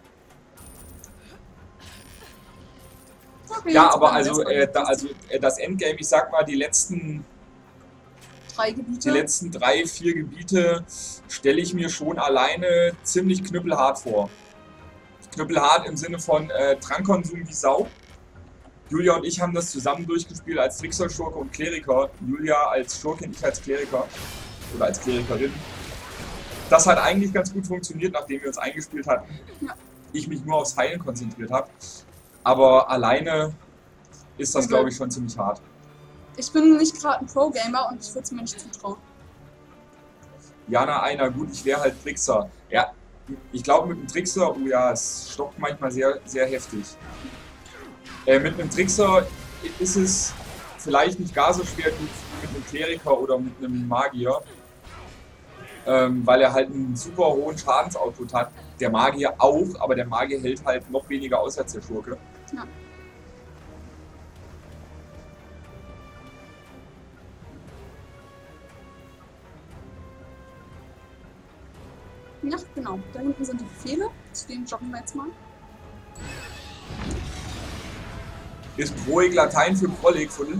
Okay, Ja, jetzt aber kommen wir also das Endgame, ich sag mal, die letzten 3 Gebiete. 3, 4 Gebiete stelle ich mir schon alleine ziemlich knüppelhart vor. Knüppelhart im Sinne von Trankkonsum wie Sau. Julia und ich haben das zusammen durchgespielt als Trickser, Schurke und Kleriker. Julia als Schurkin, ich als Kleriker. Oder als Klerikerin. Das hat eigentlich ganz gut funktioniert, nachdem wir uns eingespielt hatten. Ja. Ich mich nur aufs Heilen konzentriert habe. Aber alleine ist das, Okay. glaube ich, schon ziemlich hart. Ich bin nicht gerade ein Pro-Gamer und ich würde es mir nicht zutrauen. Jana einer, gut, ich wäre halt Trickser. Ja, ich glaube mit einem Trickser, oh ja, es stockt manchmal sehr, sehr heftig. Mit einem Trickser ist es vielleicht nicht gar so schwer wie mit einem Kleriker oder mit einem Magier. Weil er halt einen super hohen Schadensoutput hat. Der Magier auch, aber der Magier hält halt noch weniger aus als der Schurke. Ja. Ja, genau. Da hinten sind die Befehle. Zu denen joggen wir jetzt mal. Ist Proig Latein für Prollig, Fuddel?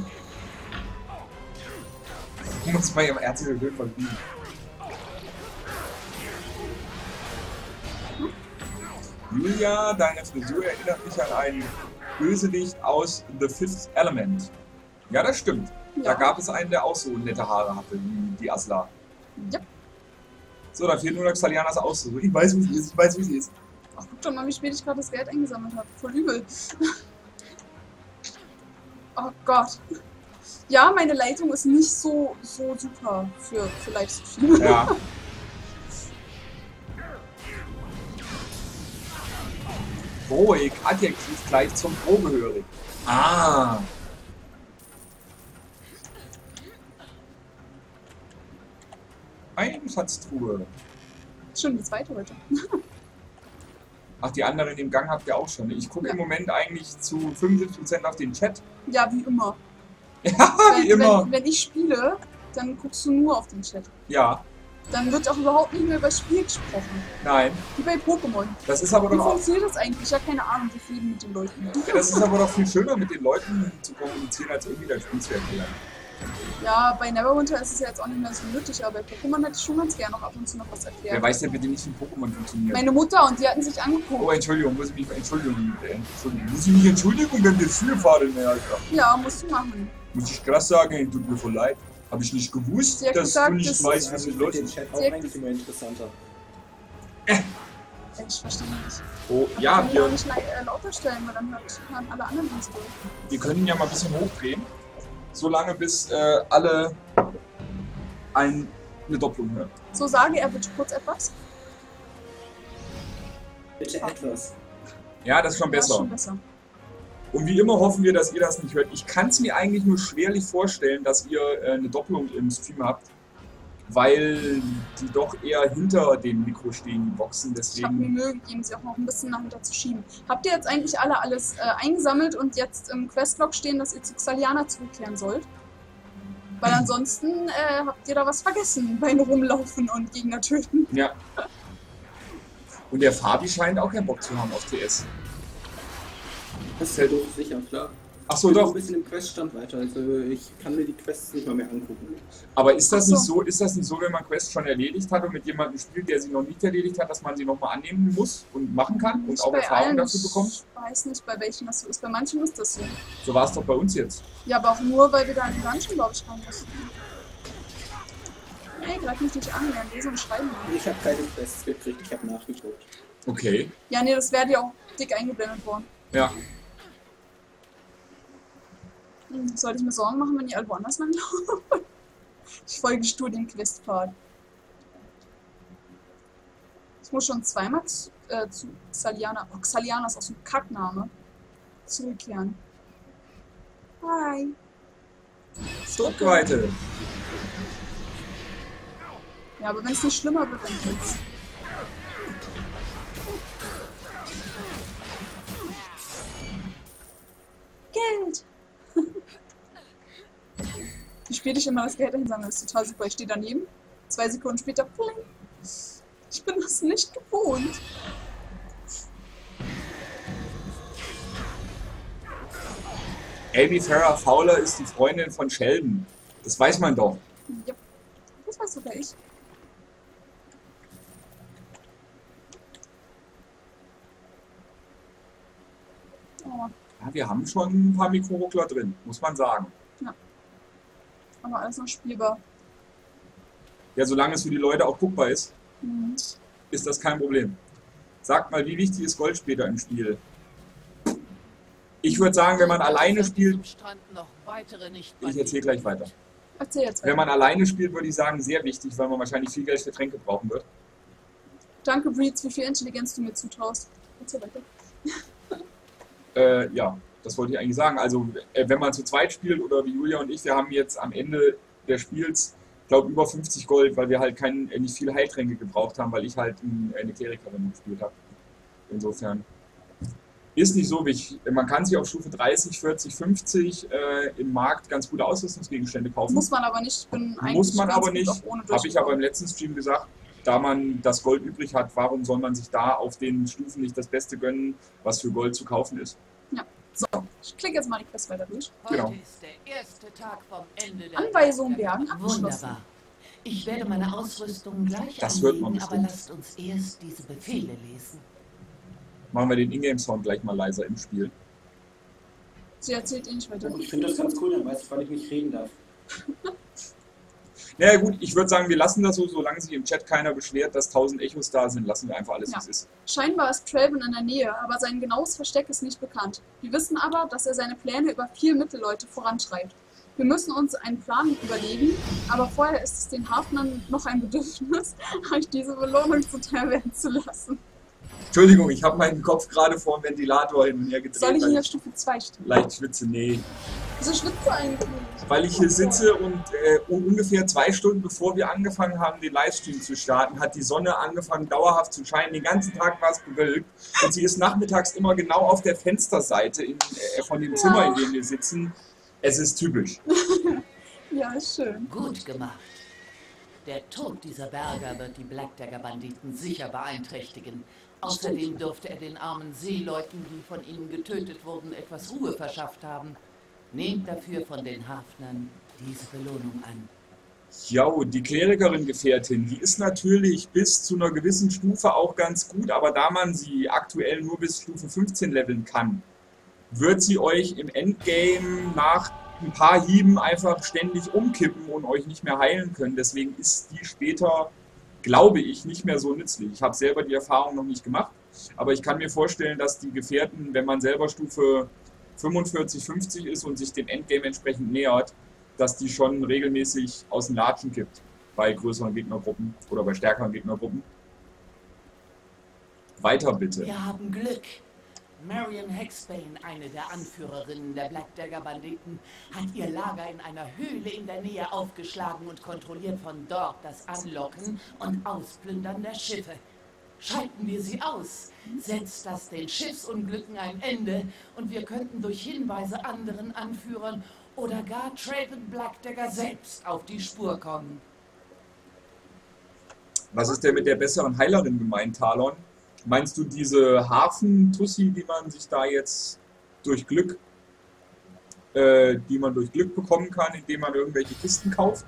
Muss man im ärztlichen Höhen verbiegen. Julia, deine Frisur erinnert mich an einen Bösewicht aus The Fifth Element. Ja, das stimmt. Da Ja. gab es einen, der auch so nette Haare hatte, wie die Asla. Ja. So, da fehlt nur noch Xalianas Ausdruck. Ich weiß, wie sie ist, ich weiß, wie sie ist. Ach, guck doch mal, wie spät ich gerade das Geld eingesammelt habe. Voll übel. Oh Gott. Ja, meine Leitung ist nicht so super für Livestream. Ja. Proig, Adjektiv gleich zum Probehörig. Ah. Eine Schatztruhe. Schon die zweite heute. Ach, die anderen im Gang habt ihr auch schon. Ich gucke Ja. im Moment eigentlich zu 75% auf den Chat. Ja, wie immer. Ja, wie immer. Wenn ich spiele, dann guckst du nur auf den Chat. Ja, Dann wird auch überhaupt nicht mehr über das Spiel gesprochen. nein. Wie bei Pokémon. Das ist aber Wie doch auch, funktioniert das eigentlich? Ich habe keine Ahnung, wie viel mit den Leuten. ja, das ist aber doch viel schöner, mit den Leuten zu kommunizieren, als irgendwie dein Spiel zu erklären. Ja, bei Neverwinter ist es ja jetzt auch nicht mehr so nötig, aber bei Pokémon hätte ich schon ganz gerne noch ab und zu noch was Wer erklärt. weiß denn bitte nicht, wie Pokémon funktioniert? Meine Mutter und die hatten sich angeguckt. Oh, Entschuldigung, muss ich mich entschuldigen. Muss ich mich entschuldigen, wenn wir viel fahren, Alter? Ja, musst du machen. Muss ich krass sagen, tut mir voll leid. Habe ich nicht gewusst, Sie hat dass gesagt, du nicht das- weißt, wie Also es ich finde läuft. den Chat auch Sehr eigentlich immer interessanter. Ich verstehe nicht. Oh, Aber ja, ich kann ihn auch wir, nicht lauter stellen, weil dann hören alle anderen uns durch. wir können ihn ja mal ein bisschen hochdrehen. Solange bis alle eine Doppelung hören. So sage er bitte kurz etwas. Bitte etwas. Ja, das ist schon Ja, besser. schon besser. Und wie immer hoffen wir, dass ihr das nicht hört. Ich kann es mir eigentlich nur schwerlich vorstellen, dass ihr eine Doppelung im Stream habt. weil die doch eher hinter dem Mikro stehen, die Boxen. Ich habe mir Deswegen, Mühe gegeben, sie auch noch ein bisschen dahinter zu schieben. Habt ihr jetzt eigentlich alle alles eingesammelt und jetzt im Questlog stehen, dass ihr zu Xaliana zurückkehren sollt? Weil ansonsten habt ihr da was vergessen beim Rumlaufen und Gegner töten. ja. Und der Fabi scheint auch keinen Bock zu haben auf TS. Das ist ja doof, sicher, klar. Ach so, Ich bin doch. ein bisschen im Queststand weiter, also ich kann mir die Quests nicht mal mehr angucken. Aber ist das Ach so. nicht so, ist das nicht so, wenn man Quests schon erledigt hat und mit jemandem spielt, der sie noch nicht erledigt hat, dass man sie nochmal annehmen muss und machen kann und Nicht auch bei Erfahrung allen. dafür bekommt? Ich weiß nicht, bei welchen das so ist. Bei manchen ist das so. So war es doch bei uns jetzt. Ja, aber auch nur, weil wir da in den Dungeon, glaube ich, rein mussten. Ey, greif mich nicht an, wir lesen und schreiben. Ich habe keine Quests gekriegt, ich habe nachgeguckt. Okay. Ja, nee, das wäre dir auch dick eingeblendet worden. Ja. Sollte ich mir Sorgen machen, wenn die alle woanders langlaufen? Ich folge stur dem Questpfad. Ich muss schon zweimal zu Xaliana. Oh, Xaliana ist auch so ein Kackname. Zurückkehren. Hi. Druckweite. Ja, aber wenn es nicht schlimmer wird, dann geht's. Geld! Wie spät ich immer das Geld einsammle, ist total super. Ich stehe daneben, 2 Sekunden später, pling. Ich bin das nicht gewohnt. Amy Farrah Fowler ist die Freundin von Sheldon. Das weiß man doch. Ja, das weiß sogar ich. Oh, Ja, wir haben schon ein paar Mikroruckler drin, muss man sagen. aber alles noch spielbar. Ja, solange es für die Leute auch guckbar ist, Mhm. ist das kein Problem. Sagt mal, wie wichtig ist Gold später im Spiel? Ich würde sagen, wenn man alleine spielt, ich erzähle gleich weiter. Erzähl jetzt Wenn weiter. man alleine spielt, würde ich sagen, sehr wichtig, weil man wahrscheinlich viel Geld für Tränke brauchen wird. Danke, Breeds, wie viel Intelligenz du mir zutraust. Erzähl weiter. Ja, das wollte ich eigentlich sagen. Also, wenn man zu zweit spielt oder wie Julia und ich, wir haben jetzt am Ende des Spiels, glaube über 50 Gold, weil wir halt nicht viel Heiltränke gebraucht haben, weil ich halt eine Klerikerin gespielt habe. Insofern ist nicht so wichtig. Man kann sich auf Stufe 30, 40, 50 im Markt ganz gute Ausrüstungsgegenstände kaufen. Muss man aber nicht. Ich bin eigentlich Muss man ganz aber gut nicht. auch ohne Habe ich aber durchgekommen. im letzten Stream gesagt, da man das Gold übrig hat, warum soll man sich da auf den Stufen nicht das Beste gönnen, was für Gold zu kaufen ist? So, ich klicke jetzt mal die Quest weiter durch. Genau. Heute ist der erste Tag vom Ende der Anweisung bergen abgeschlossen. Wunderbar. Ich werde meine Ausrüstung gleich Das hört man anlegen, aber bestimmt. lasst uns erst diese Befehle lesen. Machen wir den Ingame-Sound gleich mal leiser im Spiel. Sie erzählt eh nicht weiter. Ich finde das ganz cool, dann weiß ich, wann ich nicht reden darf. Naja gut, ich würde sagen, wir lassen das so, solange sich im Chat keiner beschwert, dass 1000 Echos da sind, lassen wir einfach alles, wie Ja. es ist. Scheinbar ist Traven in der Nähe, aber sein genaues Versteck ist nicht bekannt. Wir wissen aber, dass er seine Pläne über 4 Mittelleute vorantreibt. Wir müssen uns einen Plan überlegen, aber vorher ist es den Hafnern noch ein Bedürfnis, euch diese Belohnung zuteil werden zu lassen. Entschuldigung, ich habe meinen Kopf gerade vor dem Ventilator hin und her gedreht, Soll ich weil hier auf Stufe 2 stehen? leicht schwitze. Nee, Wieso schwitzt du eigentlich? weil ich hier sitze und ungefähr 2 Stunden bevor wir angefangen haben, den Livestream zu starten, hat die Sonne angefangen dauerhaft zu scheinen. Den ganzen Tag war es bewölkt und sie ist nachmittags immer genau auf der Fensterseite von dem Zimmer, in dem wir sitzen. Es ist typisch. Ja, ist schön. Gut gemacht. Der Tod dieser Berger wird die Blackdagger-Banditen sicher beeinträchtigen. Außerdem dürfte er den armen Seeleuten, die von ihnen getötet wurden, etwas Ruhe verschafft haben. Nehmt dafür von den Hafnern diese Belohnung an. Ja, die Klerikerin-Gefährtin, die ist natürlich bis zu einer gewissen Stufe auch ganz gut, aber da man sie aktuell nur bis Stufe 15 leveln kann, wird sie euch im Endgame nach ein paar Hieben einfach ständig umkippen und euch nicht mehr heilen können. Deswegen ist die später, glaube ich, nicht mehr so nützlich. Ich habe selber die Erfahrung noch nicht gemacht, aber ich kann mir vorstellen, dass die Gefährten, wenn man selber Stufe 45, 50 ist und sich dem Endgame entsprechend nähert, dass die schon regelmäßig aus den Latschen kippt bei größeren Gegnergruppen oder bei stärkeren Gegnergruppen. Weiter bitte. Wir haben Glück. Marion Hexbane, eine der Anführerinnen der Black Dagger Banditen, hat ihr Lager in einer Höhle in der Nähe aufgeschlagen und kontrolliert von dort das Anlocken und Ausplündern der Schiffe. Schalten wir sie aus, setzt das den Schiffsunglücken ein Ende und wir könnten durch Hinweise anderen Anführern oder gar Traven Black Dagger selbst auf die Spur kommen. Was ist denn mit der besseren Heilerin gemeint, Talon? Meinst du diese Hafen-Tussi, die man sich da jetzt durch Glück, bekommen kann, indem man irgendwelche Kisten kauft?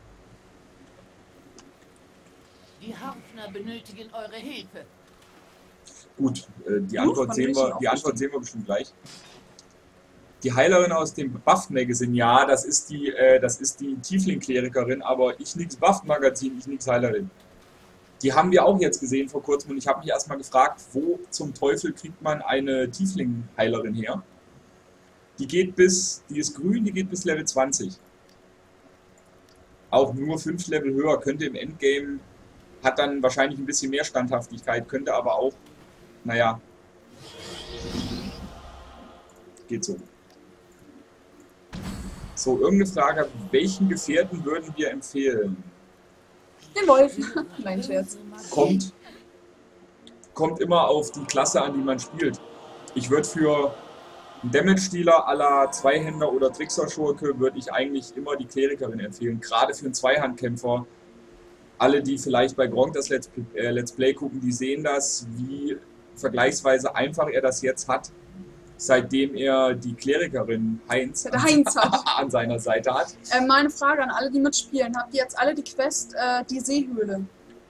Die Harfner benötigen eure Hilfe. Gut, die Antwort sehen wir bestimmt gleich. Die Heilerin aus dem Buff-Magazin, ja, das ist die Tiefling-Klerikerin, aber ich nix Buff-Magazin, ich nix Heilerin. Die haben wir auch jetzt gesehen vor kurzem und ich habe mich erstmal gefragt, wo zum Teufel kriegt man eine Tiefling-Heilerin her? Die ist grün, die geht bis Level 20. Auch nur 5 Level höher, könnte im Endgame, hat dann wahrscheinlich ein bisschen mehr Standhaftigkeit, könnte aber auch, naja, geht so. So, irgendeine Frage, welchen Gefährten würden wir empfehlen? Den Läufen. Nein, Scherz. Kommt immer auf die Klasse an, die man spielt. Ich würde für einen Damage-Dealer à la Zweihänder oder Trickser-Schurke würde ich eigentlich immer die Klerikerin empfehlen. Gerade für einen Zweihandkämpfer. Alle, die vielleicht bei Gronk das Let's Play gucken, die sehen das, wie vergleichsweise einfach er das jetzt hat, seitdem er die Klerikerin Heinz an seiner Seite hat. Mal eine Frage an alle, die mitspielen. Habt ihr jetzt alle die Quest, die Seehöhle?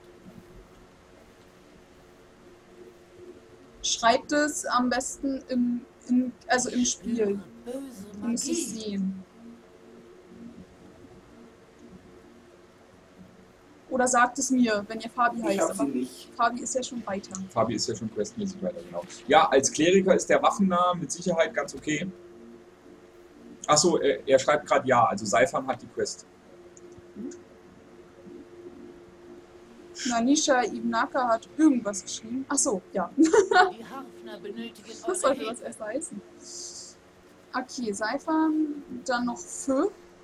Schreibt es am besten im Spiel. Ihr müsst es sehen. Oder sagt es mir, wenn ihr Fabi heißt. Aber Fabi ist ja schon weiter. Fabi ist ja schon questmäßig weiter, genau. Ja, als Kleriker ist der Waffennah mit Sicherheit ganz okay. Achso, er schreibt gerade ja, also Seifam hat die Quest. Nanisha Ibnaka hat irgendwas geschrieben. Achso, ja. Die Harfner benötigen Das sollte das erst heißen. Okay, Seifam, dann noch Fö.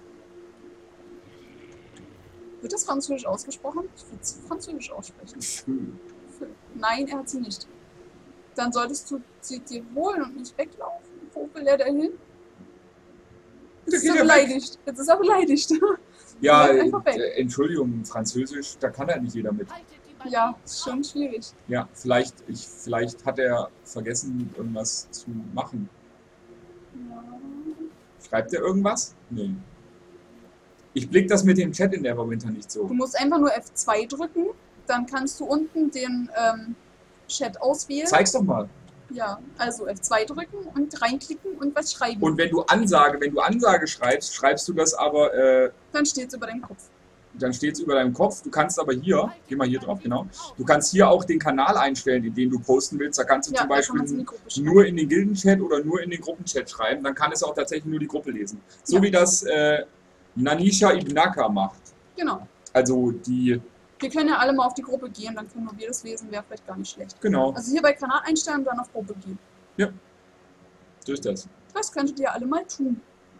Wird das Französisch ausgesprochen? Ich würde es Französisch aussprechen. Fö. Nein, er hat sie nicht. Dann solltest du sie dir holen und nicht weglaufen. Wo will er denn hin? Jetzt ist er beleidigt. Jetzt ist er beleidigt. Ja, Entschuldigung, Französisch, da kann ja nicht jeder mit. Ja, ist schon schwierig. Ja, vielleicht hat er vergessen, irgendwas zu machen. Ja. Schreibt er irgendwas? Nee. Ich blick das mit dem Chat in Neverwinter nicht so. Du musst einfach nur F2 drücken, dann kannst du unten den Chat auswählen. Zeig's doch mal. Ja, also F2 drücken und reinklicken und was schreiben. Und wenn du Ansage schreibst, schreibst du das aber... dann steht's über deinem Kopf. Dann steht's über deinem Kopf. Du kannst aber hier, geh mal hier drauf, genau. Du kannst hier auch den Kanal einstellen, in dem du posten willst. Da kannst du zum Beispiel nur in den Gildenchat oder nur in den Gruppenchat schreiben. Dann kann es auch tatsächlich nur die Gruppe lesen. So wie das Nanisha Ibnaka macht. Genau. Also die... Wir können ja alle mal auf die Gruppe gehen, dann können wir das lesen, wäre vielleicht gar nicht schlecht. Genau. Also hier bei Kanal einstellen und dann auf Gruppe gehen. Ja. So ist das. Das könntet ihr alle mal tun.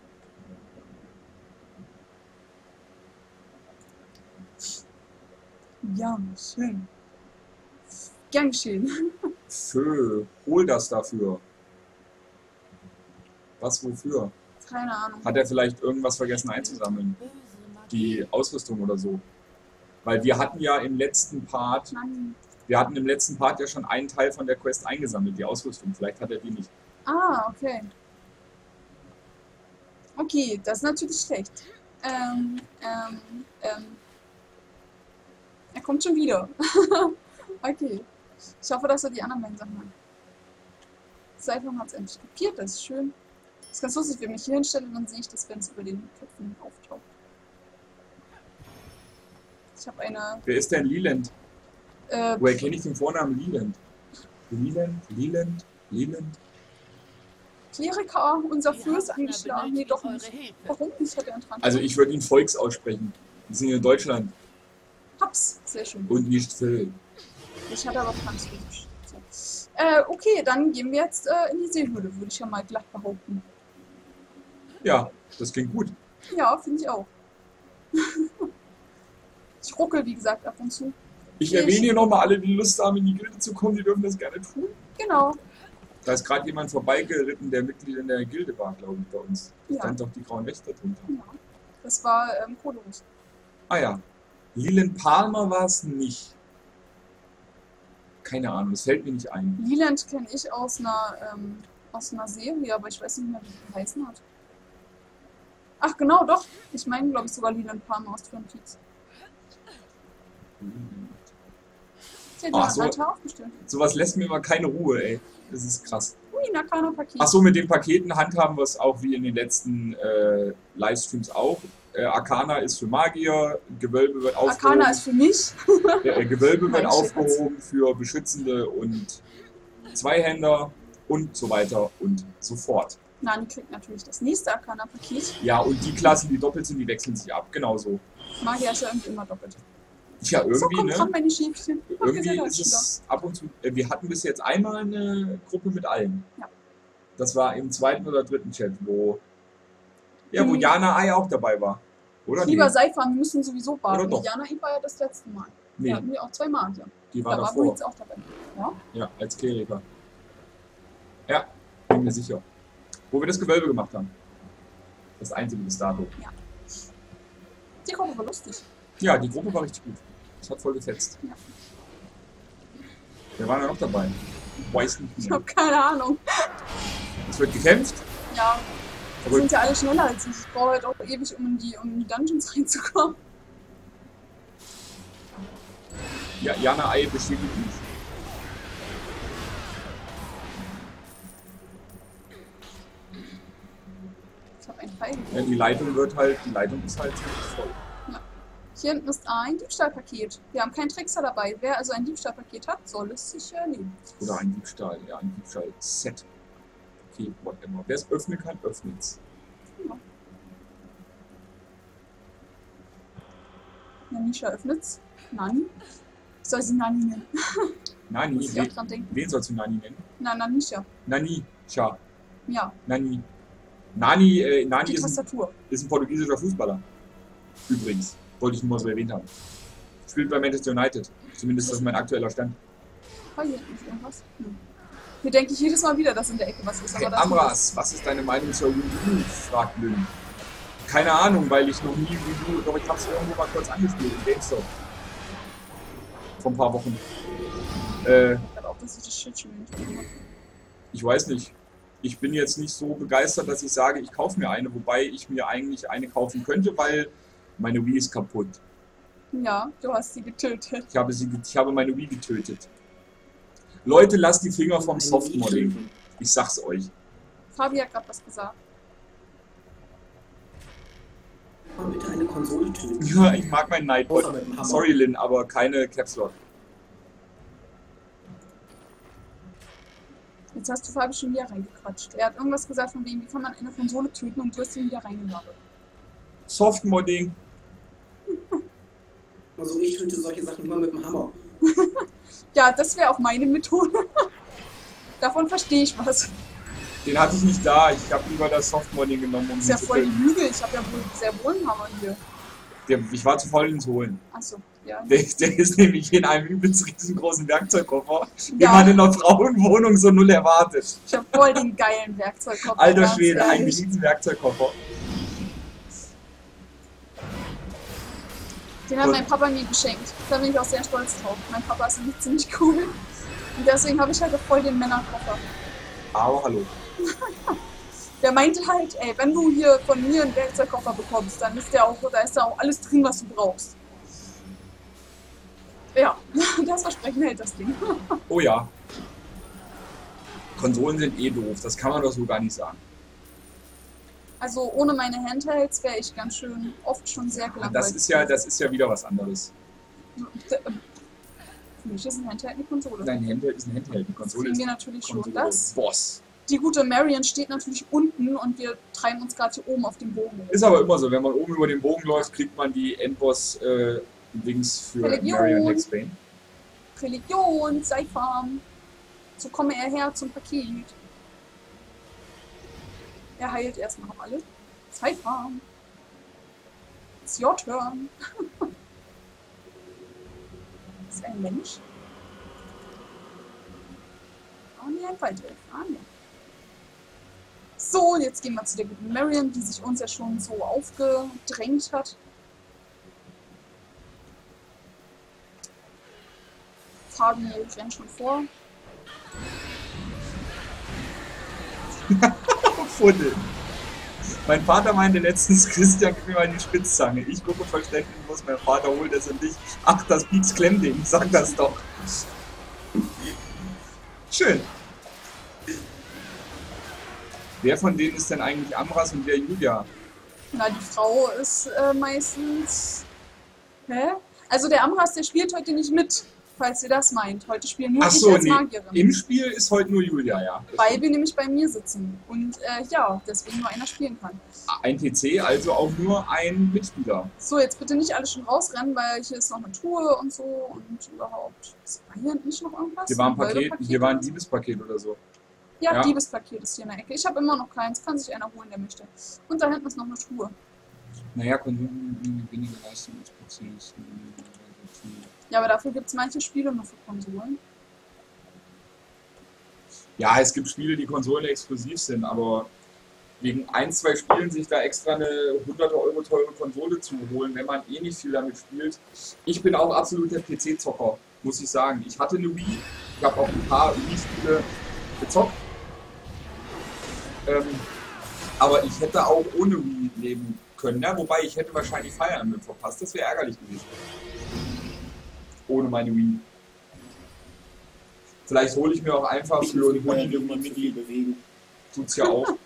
Ja, schön. Gern geschehen. Hol das dafür. Was, wofür? Keine Ahnung. Hat er vielleicht irgendwas vergessen einzusammeln? Die Ausrüstung oder so? Weil wir hatten ja im letzten Part, ja schon einen Teil von der Quest eingesammelt, die Ausrüstung. Vielleicht hat er die nicht. Ah, okay. Okay, das ist natürlich schlecht. Er kommt schon wieder. Okay. Ich hoffe, dass er die anderen beiden Sachen hat. Seifung hat es endlich kapiert, das ist schön. Das ist ganz lustig, wenn ich mich hier hinstelle, dann sehe ich das, wenn es über den Köpfen auftaucht. Ich habe eine... Wer ist denn Leland? Woher kenne ich den Vornamen Leland? Leland? Kleriker, unser Fürst angeschlagen. Nee, doch nicht. Warum nicht, hat er dran? Also ich würde ihn Volks aussprechen. Wir sind in Deutschland. Hab's, sehr schön. Und nicht Phil. Ich hatte aber Französisch. So. Okay, dann gehen wir jetzt in die Seehöhle, würde ich ja mal glatt behaupten. Ja, das klingt gut. Ja, finde ich auch. Ich ruckel, wie gesagt, ab und zu. Ich erwähne hier nochmal alle, die Lust haben, in die Gilde zu kommen, die dürfen das gerne tun. Genau. Da ist gerade jemand vorbeigeritten, der Mitglied in der Gilde war, glaube ich, bei uns. Da Ja. stand doch die grauen Wächter drunter. Ja. Das war Kohlus. Ah ja. Leland Palmer war es nicht. Keine Ahnung, das fällt mir nicht ein. Leland kenne ich aus einer Serie, aber ich weiß nicht mehr, wie die geheißen hat. Ach genau, doch. Ich meine, glaube ich, sogar Leland Palmer aus Twin Peaks. Sie hat Ach ja so. Alter aufgestellt. Sowas lässt mir immer keine Ruhe, ey. Das ist krass. Ui, Nakano-Paket. Ach so, mit den Paketen handhaben wir es auch wie in den letzten Livestreams auch. Arcana ist für Magier, Gewölbe wird aufgehoben. Arcana ist für mich. Gewölbe wird Mein aufgehoben für Beschützende und Zweihänder und so weiter und so fort. Nani kriegt natürlich das nächste Arcana-Paket. Ja, und die Klassen, die doppelt sind, die wechseln sich ab. Genauso. Magier ist ja irgendwie immer doppelt. Ja, So, irgendwie, kommt dran, ne? meine Schäfchen. Ach, ihr Irgendwie seid ist auch schon es ab und zu. Wir hatten bis jetzt einmal eine Gruppe mit allen. Ja. Das war im zweiten oder dritten Chat, wo Jana Ei auch dabei war. Oder? Lieber Nee, Seifer, wir müssen sowieso baden. Oder doch? Jana war ja das letzte Mal. nee, Da hatten wir auch 2 Magier. die Da war war davor. Breeds auch dabei. Ja? Ja, als Kleriker. Ja, bin mir sicher. Wo wir das Gewölbe gemacht haben. Das einzige bis dato. Die Gruppe war lustig. Ja, die Gruppe war richtig gut. Das hat voll gefetzt. Ja. Wer war da noch dabei? Weiß nicht Ich mehr. habe keine Ahnung. Es wird gekämpft. Ja, die Aber sind ja alle schneller als ich. Ich brauche halt auch ewig, um in die Dungeons reinzukommen. ja, Jana Ei bestätigt mich. Ich habe einen Pfeil Ja, gegeben. die Leitung ist halt ziemlich voll. Hier hinten ist ein Diebstahlpaket. Wir haben keinen Trickser dabei. Wer also ein Diebstahlpaket hat, soll es sich nehmen. Oder ein Diebstahl, ja, ein Diebstahl-Set. Okay, whatever. Wer es öffnen kann, öffnet's. Ja. Nanisha öffnet's. Nani? Ich soll sie Nani nennen. Nani, Muss ich auch dran denken. wen sollst du Nani nennen? Na, Nanisha. Nani, tja, Ja, Nani. Nani die ist Tastatur. ein portugiesischer Fußballer. Übrigens, wollte ich nur mal so erwähnt haben. Spielt bei Manchester United. Zumindest das ist mein aktueller Stand. Oh, hier ist irgendwas. Hier denke ich jedes Mal wieder, dass in der Ecke was ist. Aber das Amras, was ist deine Meinung zur Wii U? Fragt Lynn. Keine Ahnung, weil ich noch nie Wii U, doch ich habe es irgendwo mal kurz angespielt im GameStop. Vor ein paar Wochen. Ich glaube auch, dass ich das Shit schon nicht mehr mache. Ich weiß nicht. Ich bin jetzt nicht so begeistert, dass ich sage, ich kaufe mir eine, wobei ich mir eigentlich eine kaufen könnte, weil meine Wii ist kaputt. Ja, du hast sie getötet. Ich habe meine Wii getötet. Leute, lasst die Finger vom Softmodding. Ich sag's euch. Fabi hat gerade was gesagt. Mal bitte eine Konsole töten. Ja, ich mag meinen Außer Nightbot. mit dem Hammer. Sorry, Lynn, aber keine Caps Lock. Jetzt hast du Fabi schon wieder reingequatscht. Er hat irgendwas gesagt von wegen, wie kann man eine Konsole töten und du hast ihn wieder reingelabert. Softmodding. Also ich töte solche Sachen immer mit dem Hammer. Ja, das wäre auch meine Methode. Davon verstehe ich was. Den hatte ich nicht da. Ich habe lieber das Softmodding genommen, um Das ist ja ihn zu voll die töten. Lüge. Ich habe ja wohl sehr wohl einen Hammer hier. Ich war zu faul, ihn zu holen. Achso, ja. Der ist nämlich in einem übelst riesengroßen Werkzeugkoffer, den Ja. man in einer Frauenwohnung so null erwartet. Ich habe voll den geilen Werkzeugkoffer. Alter ganz Schwede, ein ehrlich. riesen Werkzeugkoffer. Den hat Und- mein Papa mir geschenkt. Da bin ich auch sehr stolz drauf. Mein Papa ist nämlich ziemlich cool. Und deswegen habe ich halt auch voll den Männerkoffer. Aber hallo. Der meinte halt, ey, wenn du hier von mir einen Werkzeugkoffer bekommst, dann ist da ist da auch alles drin, was du brauchst. Ja, das Versprechen hält das Ding. Oh ja. Konsolen sind eh doof, das kann man doch so gar nicht sagen. Also ohne meine Handhelds wäre ich ganz schön oft schon sehr gelangweilt. Das ist ja wieder was anderes. Für mich ist ein Handheld eine Konsole. Nein, Handheld ist ein Handheld, die Das Konsole kriegen ist wir natürlich schon. Konsole. Das. Boss. Die gute Marion steht natürlich unten und wir treiben uns gerade hier oben auf dem Bogen. Ist aber immer so, wenn man oben über den Bogen läuft, kriegt man die Endboss-Dings für Religion. Marion Hexbane. Religion, Seifarm. So komme er her zum Paket. Er heilt erstmal noch alle. Zeitfahren. It's your turn. Ist ein Mensch? Oh ne, ein Waldwolf. Ah ne. So, und jetzt gehen wir zu der guten Marion, die sich uns ja schon so aufgedrängt hat. Fabi rennt schon vor. Fuddel. Mein Vater meinte letztens, Christian, gib mir mal die Spitzzange. Ich gucke verständnislos, mein Vater holt das und ich. Ach, das Pieks Klemmding, sag das doch. Schön. Wer von denen ist denn eigentlich Amras und wer Julia? Na, die Frau ist meistens... Hä? Also der Amras, der spielt heute nicht mit, falls ihr das meint. Heute spielen nur Ach ich so, als nee. Magierin. Im Spiel ist heute nur Julia, ja. Weil wir nämlich bei mir sitzen. Und ja, deswegen nur einer spielen kann. Ein TC, also auch nur ein Mitspieler. So, jetzt bitte nicht alle schon rausrennen, weil hier ist noch eine Truhe und so und überhaupt. Ist hier nicht noch irgendwas? Hier war ein Paket, Wolvepaket? hier war ein Diebespaket oder so. Ja, Ja. Diebespaket ist hier in der Ecke. Ich habe immer noch keins. Kann sich einer holen, der möchte. Und da hinten ist noch eine Truhe. Naja, Konsum weniger Leistung als Prozess. Ja, aber dafür gibt es manche Spiele nur für Konsolen. Ja, es gibt Spiele, die konsolenexklusiv sind, aber wegen 1, 2 Spielen sich da extra eine 100 € teure Konsole zu holen, wenn man eh nicht viel damit spielt. Ich bin auch absoluter PC-Zocker, muss ich sagen. Ich hatte eine Wii, ich habe auch ein paar Wii-Spiele gezockt. Aber ich hätte auch ohne Wii leben können, ne? Wobei ich hätte wahrscheinlich Fire Emblem verpasst, das wäre ärgerlich gewesen. Ohne meine Wii. Vielleicht hole ich mir auch einfach Ich für muss einen mich mal Huni eine zu Wii viel mit. bewegen. Tut's ja auch.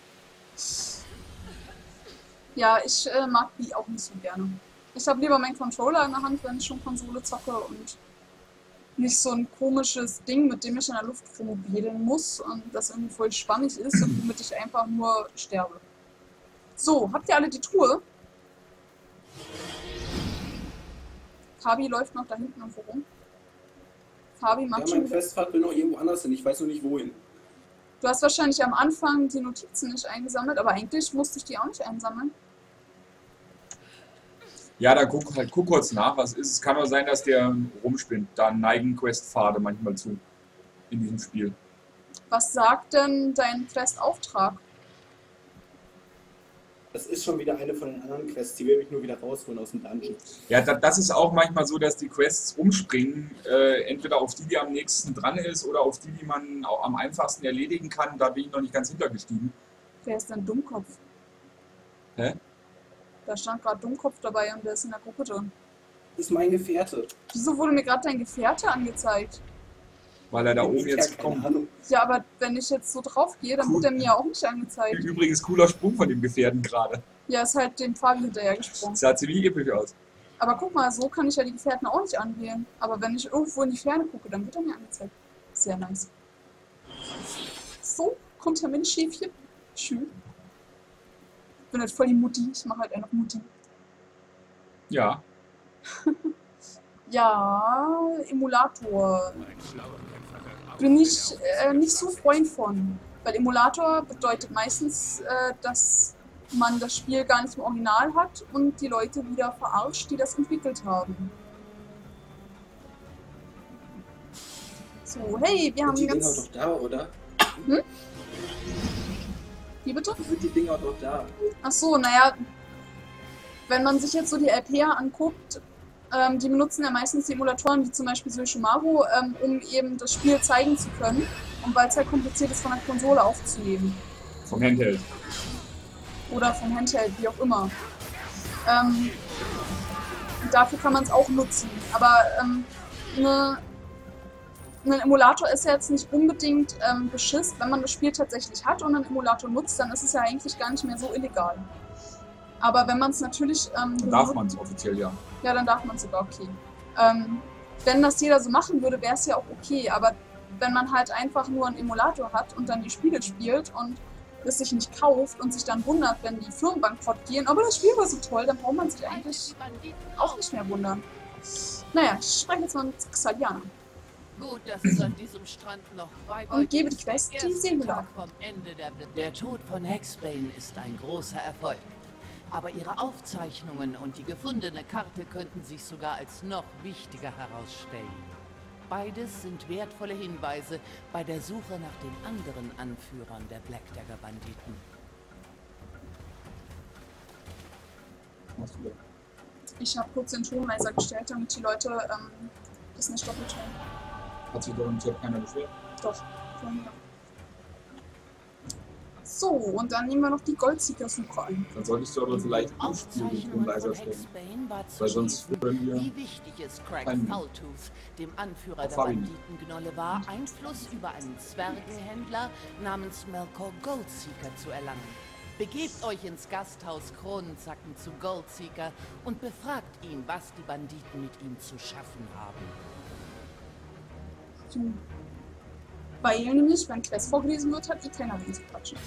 Ja, ich mag die auch nicht so gerne. Ich habe lieber meinen Controller in der Hand, wenn ich schon Konsole zocke und nicht so ein komisches Ding, mit dem ich in der Luft rumwedeln muss und das irgendwie voll spannend ist und womit ich einfach nur sterbe. So, habt ihr alle die Truhe? Fabi läuft noch da hinten irgendwo rum. Fabi Ja, macht schon mein wieder. Questfahrt will noch irgendwo anders hin. Ich weiß noch nicht wohin. Du hast wahrscheinlich am Anfang die Notizen nicht eingesammelt, aber eigentlich musste ich die auch nicht einsammeln. Ja, dann guck kurz nach, was ist. Es kann auch sein, dass der rumspinnt. Da neigen Questpfade manchmal zu in diesem Spiel. Was sagt denn dein Questauftrag? Das ist schon wieder eine von den anderen Quests. Die will mich nur wieder rausholen aus dem Dungeon. Ja, das ist auch manchmal so, dass die Quests umspringen. Entweder auf die, die am nächsten dran ist, oder auf die, die man auch am einfachsten erledigen kann. Da bin ich noch nicht ganz hintergestiegen. Wer ist denn Dummkopf? Hä? Da stand gerade Dummkopf dabei und der ist in der Gruppe drin. Das ist mein Gefährte. Wieso wurde mir gerade dein Gefährte angezeigt? Weil er da Ich oben hab jetzt keine kommt. Ahnung. Ja, aber wenn ich jetzt so drauf gehe, dann Cool. wird er mir ja auch nicht angezeigt. Übrigens cooler Sprung von dem Gefährten gerade. Ja, ist halt dem Fabi hinterher gesprungen. Sah ziemlich episch aus. Aber guck mal, so kann ich ja die Gefährten auch nicht anwählen. Aber wenn ich irgendwo in die Ferne gucke, dann wird er mir angezeigt. Sehr nice. So, kommt Herr Menschschäfchen. Schön. Ich bin halt voll die Mutti. Ich mache halt einfach Mutti. Ja. Ja, Emulator. Bin ich nicht so Freund von. Weil Emulator bedeutet meistens, dass man das Spiel gar nicht im Original hat und die Leute wieder verarscht, die das entwickelt haben. So, hey, wir haben Sind die Dinger ganz... doch da, oder? Wie bitte? Sind die Dinger doch da? Ach so, naja, wenn man sich jetzt so die LPer anguckt, die benutzen ja meistens die Emulatoren, wie zum Beispiel Suishimaru, um eben das Spiel zeigen zu können und weil es halt kompliziert ist, von der Konsole aufzunehmen. Vom Handheld. Oder vom Handheld, wie auch immer. Dafür kann man es auch nutzen. Aber ein Emulator ist ja jetzt nicht unbedingt Beschiss. Wenn man das Spiel tatsächlich hat und einen Emulator nutzt, dann ist es ja eigentlich gar nicht mehr so illegal. Aber wenn man es natürlich... Darf man es offiziell, ja. Ja, dann darf man es sogar, okay. Wenn das jeder so machen würde, wäre es ja auch okay. Aber wenn man halt einfach nur einen Emulator hat und dann die Spiele spielt und es sich nicht kauft und sich dann wundert, wenn die Firmen bankrott gehen, aber das Spiel war so toll, dann braucht man sich eigentlich auch nicht mehr wundern. Naja, ich spreche jetzt mal mit Xaliana. Gut, dass es an diesem Strand noch frei Und gebe die Quest die Seele ab. vom Ende der Tod von Hexbane ist ein großer Erfolg. Aber ihre Aufzeichnungen und die gefundene Karte könnten sich sogar als noch wichtiger herausstellen. Beides sind wertvolle Hinweise bei der Suche nach den anderen Anführern der Black Dagger Banditen. Machst du das? Ich habe kurz den Tonleiser gestellt, damit die Leute das nicht doppelt hören. Hat sich doch im Chat keiner beschwert. Doch, vorhin ja. So, und dann nehmen wir noch die Goldseeker-Suche ein. Dann solltest du aber vielleicht im Spiel den Ton leiser stellen. Weil sonst würden wir wie wichtig es Craig keinen- Foultooth, dem Anführer Auf der Fabian. Banditengnolle war, Einfluss über einen Zwergenhändler namens Melkor Goldseeker zu erlangen. Begebt euch ins Gasthaus Kronenzacken zu Goldseeker und befragt ihn, was die Banditen mit ihm zu schaffen haben. So. Weil nämlich, wenn Quest vorgelesen wird, hat keiner wen zu quatschen.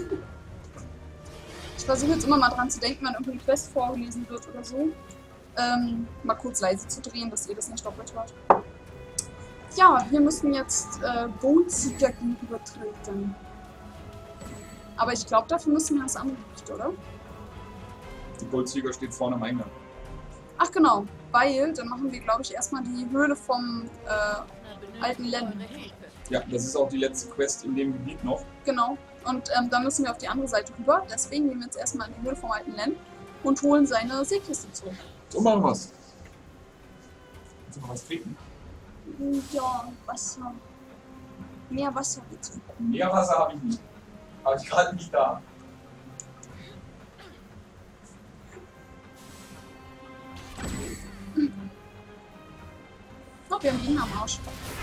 Ich versuche jetzt immer mal dran zu denken, wenn irgendeine Quest vorgelesen wird oder so. Mal kurz leise zu drehen, dass ihr das nicht doppelt hört. Ja, wir müssen jetzt Goldseeker gegenübertreten. Aber ich glaube, dafür müssen wir das andere nicht, oder? Die Goldsieger steht vorne am Eingang. Ach genau, weil dann machen wir, glaube ich, erstmal die Höhle vom alten Len. Ja, das ist auch die letzte Quest in dem Gebiet noch. Genau. Und dann müssen wir auf die andere Seite rüber. Deswegen gehen wir jetzt erstmal in die Höhle vom alten Len und holen seine Seekiste zurück. So machen wir's. Willst du noch was trinken? Ja, Wasser. Mehr Wasser bitte. Mehr Wasser habe ich nicht. Habe ich gerade nicht da. Oh, wir haben ihn am Arsch.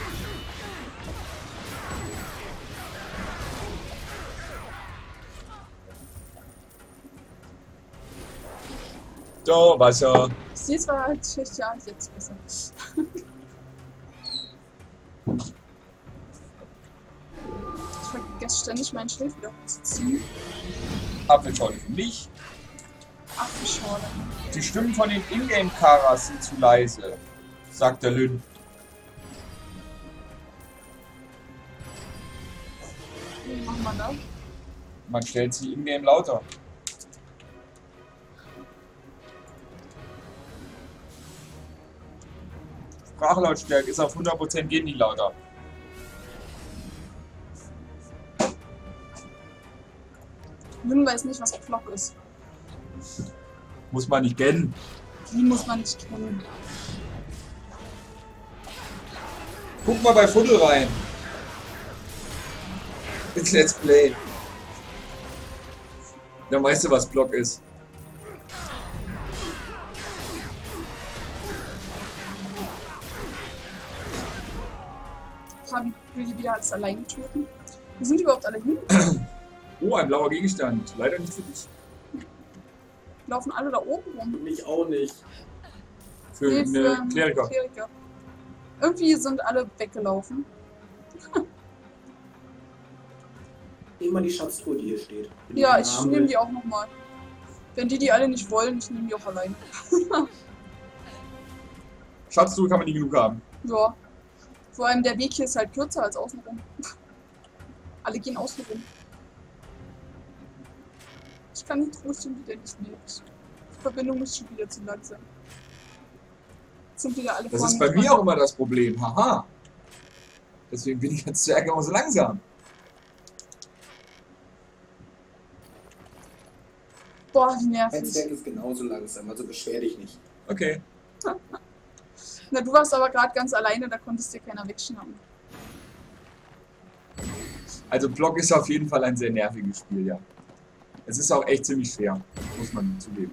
So, Wasser. Ich sehe zwar halt, ja, jetzt besser. Ich vergesse ständig mein Schild wieder zu ziehen. Apfelschorle für mich. Apfelschorle. Die Stimmen von den Ingame-Karas sind zu leise, sagt der Lynn. Wie machen wir das? Man stellt sie Ingame lauter. Sprachlautstärke ist auf 100%, geht nicht lauter. Lynn weiß nicht, was Pflock ist. Muss man nicht kennen. Die muss man nicht kennen. Guck mal bei Fuddel rein. Ins Let's Play. Dann weißt du, was Block ist. Fabi will die wieder alles alleine töten. Wo sind die überhaupt alle hin? Oh, ein blauer Gegenstand. Leider nicht für dich. Die laufen alle da oben rum. Mich auch nicht. Für eine Kleriker. Kleriker. Irgendwie sind alle weggelaufen. Nehmen wir die Schatztruhe, die hier steht. Ja, ich nehme die auch nochmal. Wenn die alle nicht wollen, ich nehme die auch allein. Schatztruhe kann man nie genug haben. Ja. Vor allem der Weg hier ist halt kürzer als außenrum. Alle gehen außenrum. Ich kann die trotzdem wieder nicht mehr. Die Verbindung ist schon wieder zu langsam. Jetzt sind wieder alle Das vorne ist bei dran. mir auch immer das Problem. Haha. Deswegen bin ich als Zwerg immer so langsam. Boah, wie Mein nervig. Zwerg ist genauso langsam, also beschwer dich nicht. Okay. Na, du warst aber gerade ganz alleine, da konntest dir keiner wegschnappen. Also Block ist auf jeden Fall ein sehr nerviges Spiel, ja. Es ist auch echt ziemlich schwer, muss man zugeben.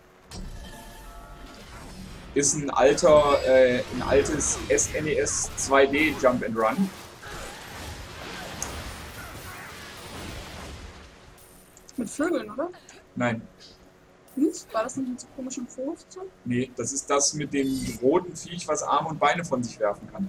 Ist ein altes SNES 2D Jump and Run. Mit Vögeln, oder? Nein, Nicht? War das nicht mit so komischen Fotos? nee, das ist das mit dem roten Viech, was Arme und Beine von sich werfen kann.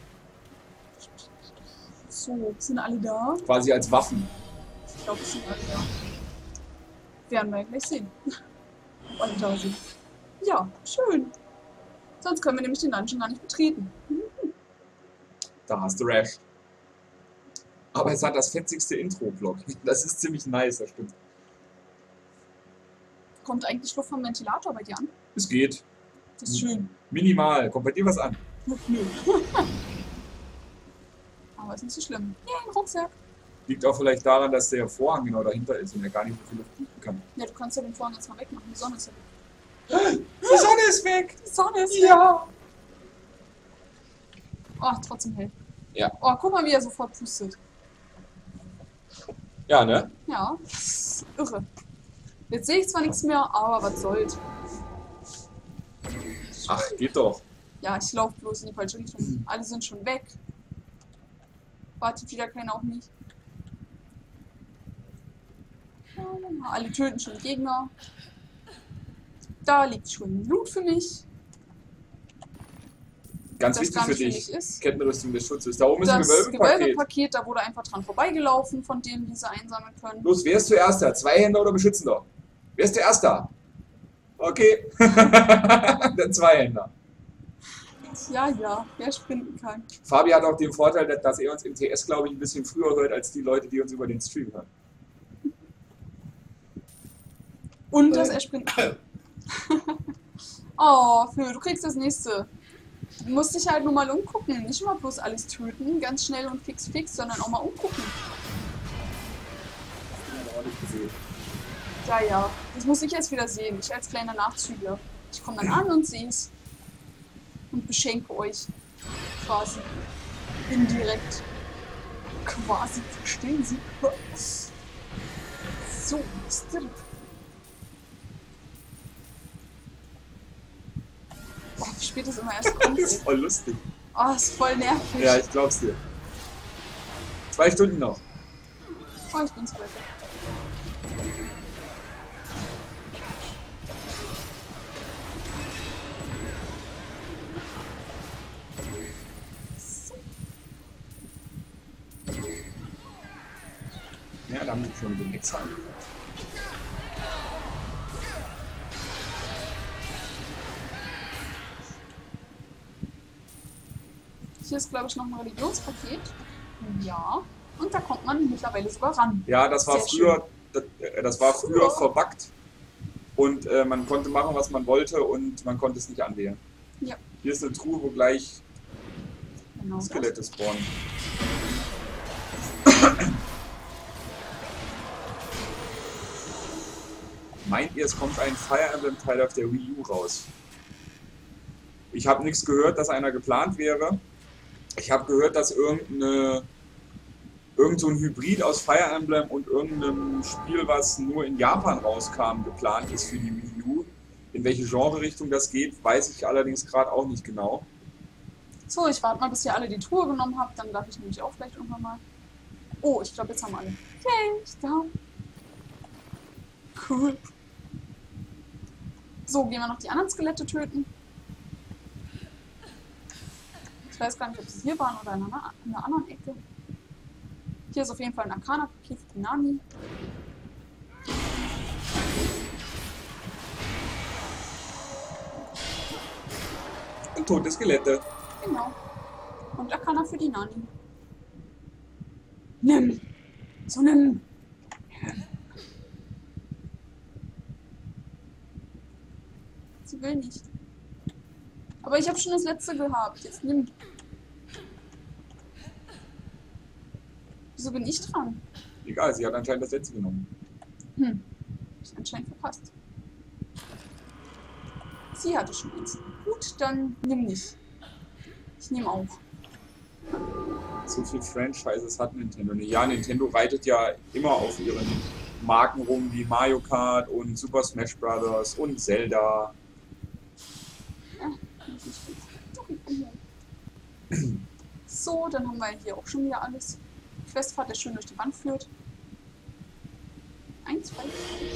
So, sind alle da? Quasi als Waffen. Ich glaube, es sind alle da. Werden wir gleich sehen. Und da sind. Ja, schön. Sonst können wir nämlich den Dungeon gar nicht betreten. Da hast du recht. Aber es hat das fetzigste Intro-Block. Das ist ziemlich nice, das stimmt. Kommt eigentlich Luft vom Ventilator bei dir an? Es geht. Das ist schön. Minimal. Kommt bei dir was an? Nö. Aber ist nicht so schlimm. Ja, ein Rucksack. Liegt auch vielleicht daran, dass der Vorhang genau dahinter ist und er gar nicht so viel Luft bieten kann. Ja, du kannst ja den Vorhang jetzt mal wegmachen. Die Sonne ist ja weg. Die Sonne ist weg! Die Sonne ist weg. Ja! Oh, trotzdem hell. Ja. Oh, guck mal, wie er sofort pustet. Ja, ne? Ja, das ist irre. Jetzt sehe ich zwar nichts mehr, aber was soll's. Ach, geht doch. Ja, ich laufe bloß in die falsche Richtung. Alle sind schon weg. Wartet wieder keiner auf mich. Alle töten schon Gegner. Da liegt schon Blut für mich. Ganz Das wichtig gar für nicht für dich. mich ist. Kettenrüstung des Schutzes. Da oben ist ein Das Gewölbepaket. Gewölbepaket, da wurde einfach dran vorbeigelaufen, von denen diese einsammeln können. Los, wer ist zuerst da? Zweihänder oder Beschützender? Wer ist zuerst da? Okay. Der Zweihänder. Ja, wer sprinten kann. Fabi hat auch den Vorteil, dass er uns im TS, glaube ich, ein bisschen früher hört, als die Leute, die uns über den Stream hören. Und dass er sprinten kann. Oh, Phil, du kriegst das nächste. Du musst dich halt nur mal umgucken. Nicht immer bloß alles töten, ganz schnell und fix, sondern auch mal umgucken. Auch nicht gesehen. Ja, das muss ich jetzt wieder sehen. Ich als kleiner Nachzügler. Ich komme dann an und sehe es. Und beschenke euch. Quasi. Indirekt. Quasi, verstehen Sie? So, ist das. Oh, wie spät es immer erst kommt. Das ist voll lustig. Oh, ist voll nervig. Ja, ich glaub's dir. 2 Stunden noch. Oh, ich bin's weiter. Ja, da haben sie schon den Mixer angefangen. Hier ist, glaube ich, noch ein Religionspaket. Ja. Und da kommt man mittlerweile sogar ran. Ja, das war Sehr früher verbuggt. Und man konnte machen, was man wollte und man konnte es nicht anwählen. Ja. Hier ist eine Truhe, wo gleich Genau. Skelette spawnen. Meint ihr, es kommt ein Fire Emblem Teil auf der Wii U raus? Ich habe nichts gehört, dass einer geplant wäre. Ich habe gehört, dass irgend so ein Hybrid aus Fire Emblem und irgendeinem Spiel, was nur in Japan rauskam, geplant ist für die Wii U. In welche Genre-Richtung das geht, weiß ich allerdings gerade auch nicht genau. So, ich warte mal, bis ihr alle die Truhe genommen habt. Dann darf ich nämlich auch vielleicht irgendwann mal. Oh, ich glaube, jetzt haben wir alle. Yay, ich da. Cool. So, gehen wir noch die anderen Skelette töten. Ich weiß gar nicht, ob sie hier waren oder in einer anderen Ecke. Hier ist auf jeden Fall ein Arcana-Paket für die Nani. Und tote Skelette. Genau. Und Arcana für die Nani. Nimm! So nimm! Sie will nicht. Aber ich habe schon das letzte gehabt. Jetzt nimm. Wieso bin ich dran? Egal, sie hat anscheinend das letzte genommen. Ich anscheinend verpasst. Sie hatte schon eins. Gut, dann nimm nicht. Ich nehme auch. So viel Franchises hat Nintendo nicht. Ja, Nintendo reitet ja immer auf ihren Marken rum, wie Mario Kart und Super Smash Bros. Und Zelda. So, dann haben wir hier auch schon wieder alles. Questfahrt, der schön durch die Wand führt. 1, 2, 3,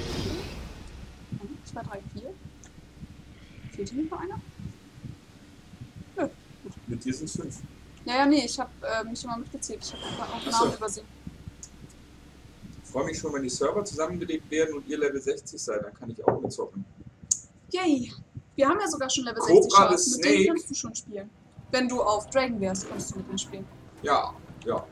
2, 3, 4. Fehlt hier noch einer? Nö. Mit dir sind es 5. Ja, nee, ich habe mich immer mitgezählt. Ich habe einfach auch Ach so. Namen übersehen. Ich freue mich schon, wenn die Server zusammengelegt werden und ihr Level 60 seid, dann kann ich auch mitzocken. Yay! Wir haben ja sogar schon Level Cobra 60 the Chance. Mit denen Snake. kannst du schon spielen. Wenn du auf Dragon wärst, kannst du mit denen spielen. Ja, ja.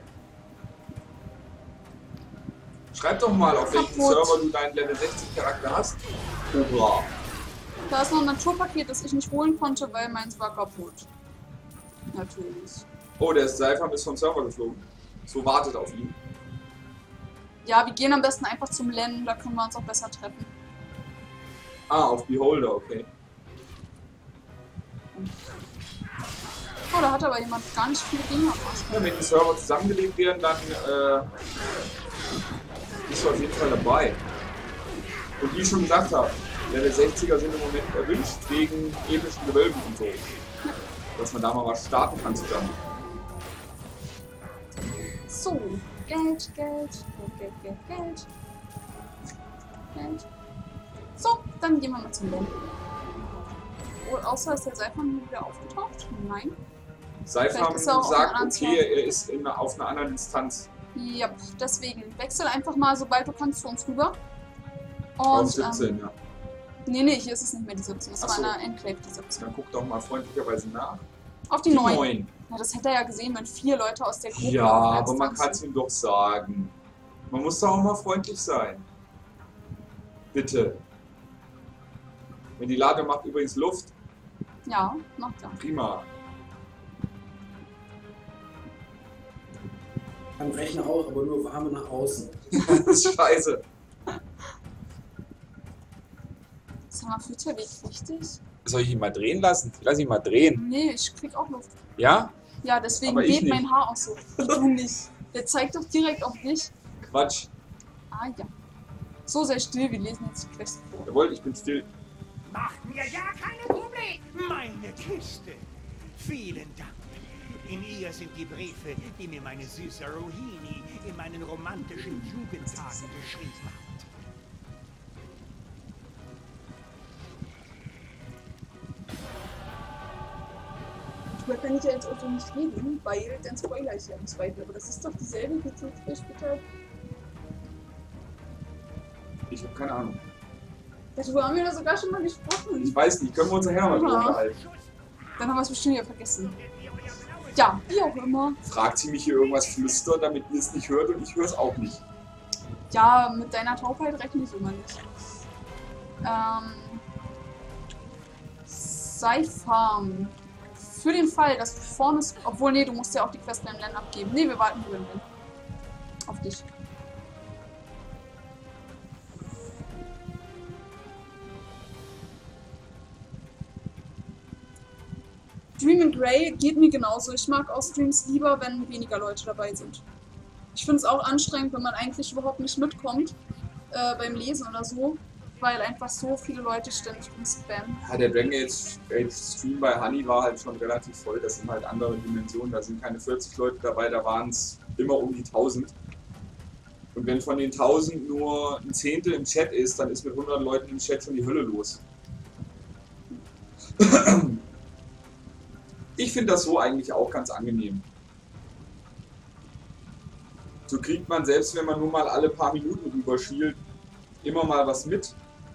Schreib doch mal, auf welchem Kaputt. Server du deinen Level 60 Charakter hast. Cobra. Da ist noch ein Naturpaket, das ich nicht holen konnte, weil meins war kaputt. Natürlich. Oh, der Seifam ist vom Server geflogen. So wartet auf ihn. Ja, wir gehen am besten einfach zum LAN, da können wir uns auch besser treffen. Ah, auf Beholder, okay. Oh, da hat aber jemand gar nicht viele Dinger. Ja, wenn die Server zusammengelegt werden, dann bist du auf jeden Fall dabei. Und wie ich schon gesagt habe, Level 60er sind im Moment erwünscht wegen epischen Gewölben und so. Dass man da mal was starten kann zusammen. So, Geld, Geld, Geld, Geld, Geld, Geld. Geld. So, dann gehen wir mal zum LAN. Oh, außer ist der Seifam wieder aufgetaucht? Nein. Seifam Vielleicht ist er auch auf einer sagt, anderen okay, er ist auf einer anderen Instanz. Ja, deswegen. Wechsel einfach mal, sobald du kannst, zu uns rüber. Auf Und, 17, ja. Nee, hier ist es nicht mehr die 17. Es Ach war so. in der Enclave die 17. Dann guck doch mal freundlicherweise nach. Auf die Die 9. 9. Ja, das hätte er ja gesehen, wenn 4 Leute aus der Gruppe Ja, auf der aber man Instanz kann es sind. ihm doch sagen. Man muss da auch mal freundlich sein. Bitte. Wenn die Lade macht übrigens Luft, Ja, macht er. prima. Am Rechner auch, aber nur warme nach außen. Das ist scheiße. Sag mal, fühlt der Weg richtig? Soll ich ihn mal drehen lassen? Lass ihn mal drehen. Nee, ich krieg auch Luft. Ja? Ja, deswegen Aber ich geht mein nicht. Haar auch so. Du nicht. Der zeigt doch direkt auf dich. Quatsch. Ah ja. So sehr still, wir lesen jetzt die Quest vor. Jawohl, ich bin still. Macht mir ja keine Probleme. Meine Kiste. Vielen Dank. In ihr sind die Briefe, die mir meine süße Rohini in meinen romantischen Jugendtagen geschrieben hat. Da kann ich ja jetzt auch so nicht reden, weil dann spoiler ich ja im Zweifel. Aber das ist doch dieselbe bitte. Ich habe keine Ahnung. Darüber haben wir da sogar schon mal gesprochen. Ich weiß nicht, können wir uns nachher noch mal drüber Ja. unterhalten. Dann haben wir es bestimmt wieder vergessen. Ja, wie auch immer. Fragt sie mich hier irgendwas flüstern, damit ihr es nicht hört und ich höre es auch nicht. Ja, mit deiner Taubheit rechne ich immer nicht. Seifam. Für den Fall, dass du vorne... Obwohl, nee, du musst ja auch die Quest beim LAN abgeben. Nee, wir warten hier LAN. Auf dich. Dream and Grey geht mir genauso. Ich mag auch Streams lieber, wenn weniger Leute dabei sind. Ich finde es auch anstrengend, wenn man eigentlich überhaupt nicht mitkommt beim Lesen oder so, weil einfach so viele Leute ständig umspammen. Ja, der Dragon Age Stream bei Honey war halt schon relativ voll. Das sind halt andere Dimensionen. Da sind keine 40 Leute dabei, da waren es immer um die 1000. Und wenn von den 1000 nur ein Zehntel im Chat ist, dann ist mit 100 Leuten im Chat schon die Hölle los. Ich finde das so eigentlich auch ganz angenehm. So kriegt man, selbst wenn man nur mal alle paar Minuten rüberschielt, immer mal was mit.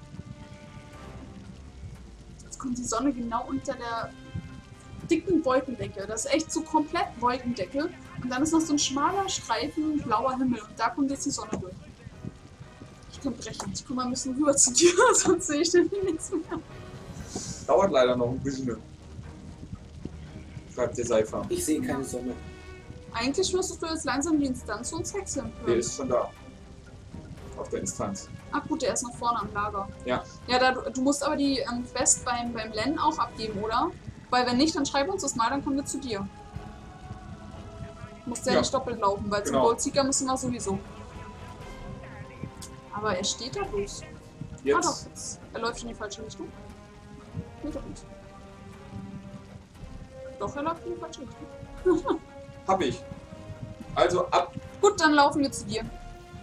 Jetzt kommt die Sonne genau unter der dicken Wolkendecke. Das ist echt so komplett Wolkendecke. Und dann ist noch so ein schmaler Streifen blauer Himmel. Und da kommt jetzt die Sonne durch. Ich kann brechen. Ich komme mal ein bisschen rüber zu dir, sonst sehe ich dann nichts mehr. Dauert leider noch ein bisschen. Schreibt der Seifer. Ich sehe keine Sonne. Eigentlich müsstest du jetzt langsam die Instanz zu uns wechseln Der können. ist schon da. Auf der Instanz. Ach gut, der ist noch vorne am Lager. Ja. Ja, du musst aber die Quest beim LAN auch abgeben, oder? Weil wenn nicht, dann schreib uns das mal, dann kommen wir zu dir. Musst ja Ja. nicht doppelt laufen, weil zum Genau. Goldseeker müssen wir sowieso. Aber er steht da bloß. Ah doch, Jetzt. jetzt. Er läuft in die falsche Richtung. Nee, doch nicht. Doch, er läuft in die falsche Richtung. Hab ich. Also ab. Gut, dann laufen wir zu dir.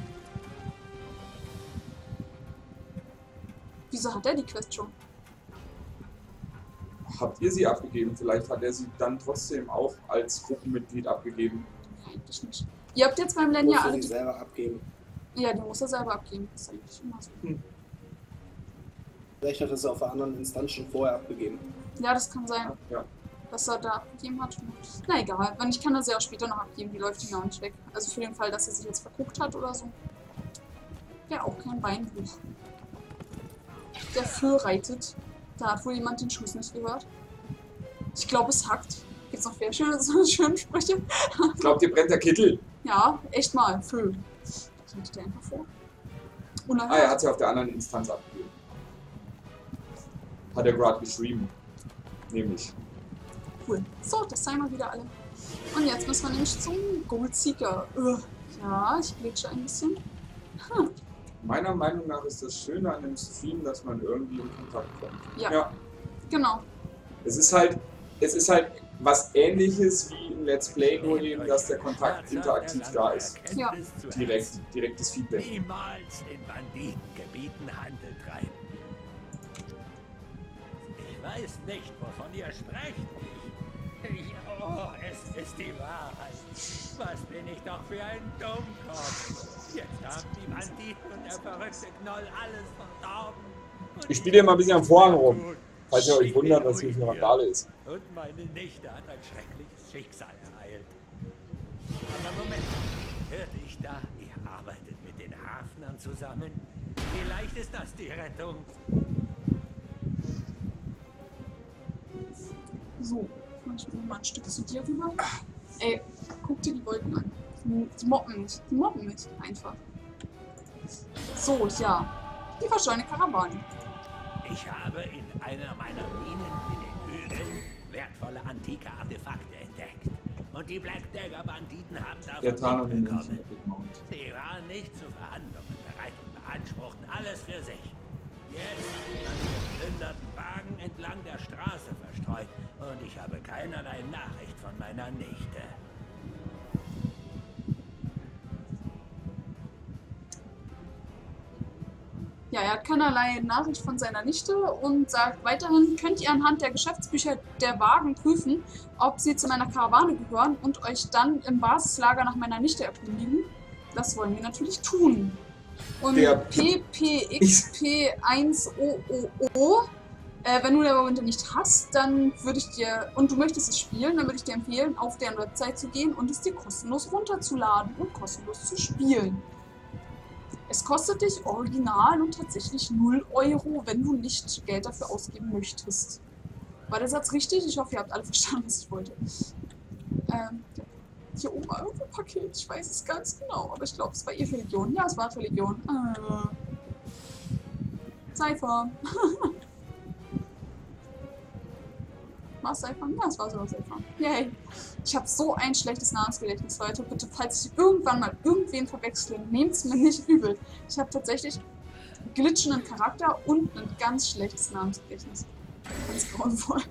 Wieso hat er die Quest schon? Habt ihr sie abgegeben? Vielleicht hat er sie dann trotzdem auch als Gruppenmitglied abgegeben. Eigentlich nicht. Ihr habt jetzt beim LAN Muss ja er alle sie die... selber abgeben. Ja, die muss er selber abgeben. Das ist eigentlich immer so. Vielleicht hat er sie auf einer anderen Instanz schon vorher abgegeben. Ja, das kann sein. Ja. Was er da abgegeben hat. Na egal, wenn ich kann das ja auch später noch abgeben, die läuft ihm auch nicht weg. Also für den Fall, dass er sich jetzt verguckt hat oder so. Ja, auch kein Beinbruch. Der Föhr reitet. Da hat wohl jemand den Schuss nicht gehört. Ich glaube, es hackt. Gibt's noch mehr schöne Sprüche? Ich glaube, dir brennt der Kittel. Ja, echt mal. Föhr. Das hatte ich dir einfach vor. Ah, er hat sie auf der anderen Instanz abgegeben. Hat er gerade geschrieben. Nämlich. Cool. So, das seien wir wieder alle. Und jetzt müssen wir nämlich zum Goldseeker. Ja, ich glitsche ein bisschen. Meiner Meinung nach ist das Schöne an dem Stream, dass man irgendwie in Kontakt kommt. Ja. Genau. Es ist halt was Ähnliches wie ein Let's Play, nur eben, dass der Kontakt interaktiv da ist. Ja. Direktes Feedback. Niemals in Banditengebieten Handel treiben. Ich weiß nicht, wovon ihr sprecht. Es ist die Wahrheit. Was bin ich doch für ein Dummkopf. Jetzt haben die Banditen und der verrückte Knoll alles verdorben. Ich spiele hier mal ein bisschen am Vorhang rum, falls ihr euch wundert, was hier für eine Randale ist. Und meine Nichte hat ein schreckliches Schicksal ereilt. Aber Moment, hörte ich da, ihr arbeitet mit den Hafnern zusammen? Vielleicht ist das die Rettung. So, ich will mal ein Stück zu dir rüber. Ey, guck dir die Wolken an. Die mobben mich. Die mobben mich einfach. So, ja. Die verschollene Karawane. Ich habe in einer meiner Minen in den Hügeln wertvolle antike Artefakte entdeckt. Und die Black Dagger Banditen haben davon mitbekommen. Sie waren nicht zu Verhandlungen bereit und beanspruchten alles für sich. Jetzt sind die geplünderten Wagen entlang der Straße verstreut und ich habe keinerlei Nachricht von meiner Nichte. Ja, er hat keinerlei Nachricht von seiner Nichte und sagt weiterhin, könnt ihr anhand der Geschäftsbücher der Wagen prüfen, ob sie zu meiner Karawane gehören und euch dann im Basislager nach meiner Nichte erkundigen. Das wollen wir natürlich tun. Und PPXP1OOO, wenn du der Winter nicht hast, dann würde ich dir, und du möchtest es spielen, dann würde ich dir empfehlen, auf deren Website zu gehen und es dir kostenlos runterzuladen und kostenlos zu spielen. Es kostet dich original und tatsächlich 0 €, wenn du nicht Geld dafür ausgeben möchtest. War der Satz richtig? Ich hoffe, ihr habt alle verstanden, was ich wollte. Hier oben war irgendwo ein Paket, ich weiß es ganz genau, aber ich glaube, es war ihr Religion. Ja, es war Religion. Cypher. War es Cypher? Ja, es war sogar Cypher. Yay. Ich habe so ein schlechtes Namensgedächtnis, Leute. Bitte, falls ich irgendwann mal irgendwen verwechsle, nehmt es mir nicht übel. Ich habe tatsächlich einen glitschenden Charakter und ein ganz schlechtes Namensgedächtnis. Ganz grauenvoll.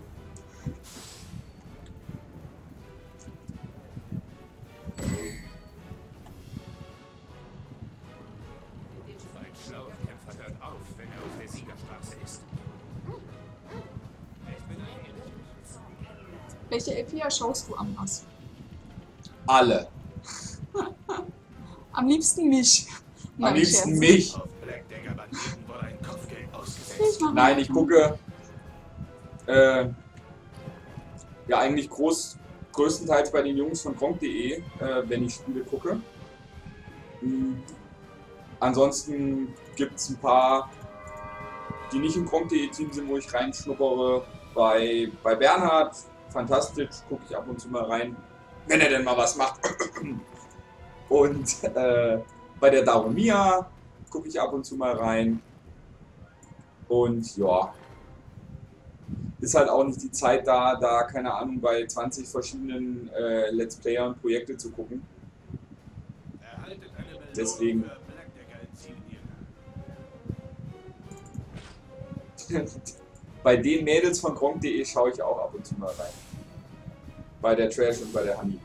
Ein Schlauchkämpfer hört auf, wenn er auf der Siegerstraße ist. Welche LPA schaust du am Hass? Alle. Am liebsten mich. Am liebsten mich. Auf Black Dagger Banditen wurde ein Kopfgeld ausgesetzt. Nein, ich gucke ja eigentlich größtenteils bei den Jungs von Gronk.de, wenn ich Spiele gucke. Ansonsten gibt es ein paar, die nicht im Gronk.de Team sind, wo ich reinschnuppere. Bei Bernhard, fantastisch, gucke ich ab und zu mal rein, wenn er denn mal was macht. Und bei der Darumia gucke ich ab und zu mal rein. Und ja, ist halt auch nicht die Zeit da keine Ahnung, bei 20 verschiedenen Let's Playern Projekte zu gucken. Deswegen. Bei den Mädels von Gronk.de schaue ich auch ab und zu mal rein. Bei der Trash und bei der Honey.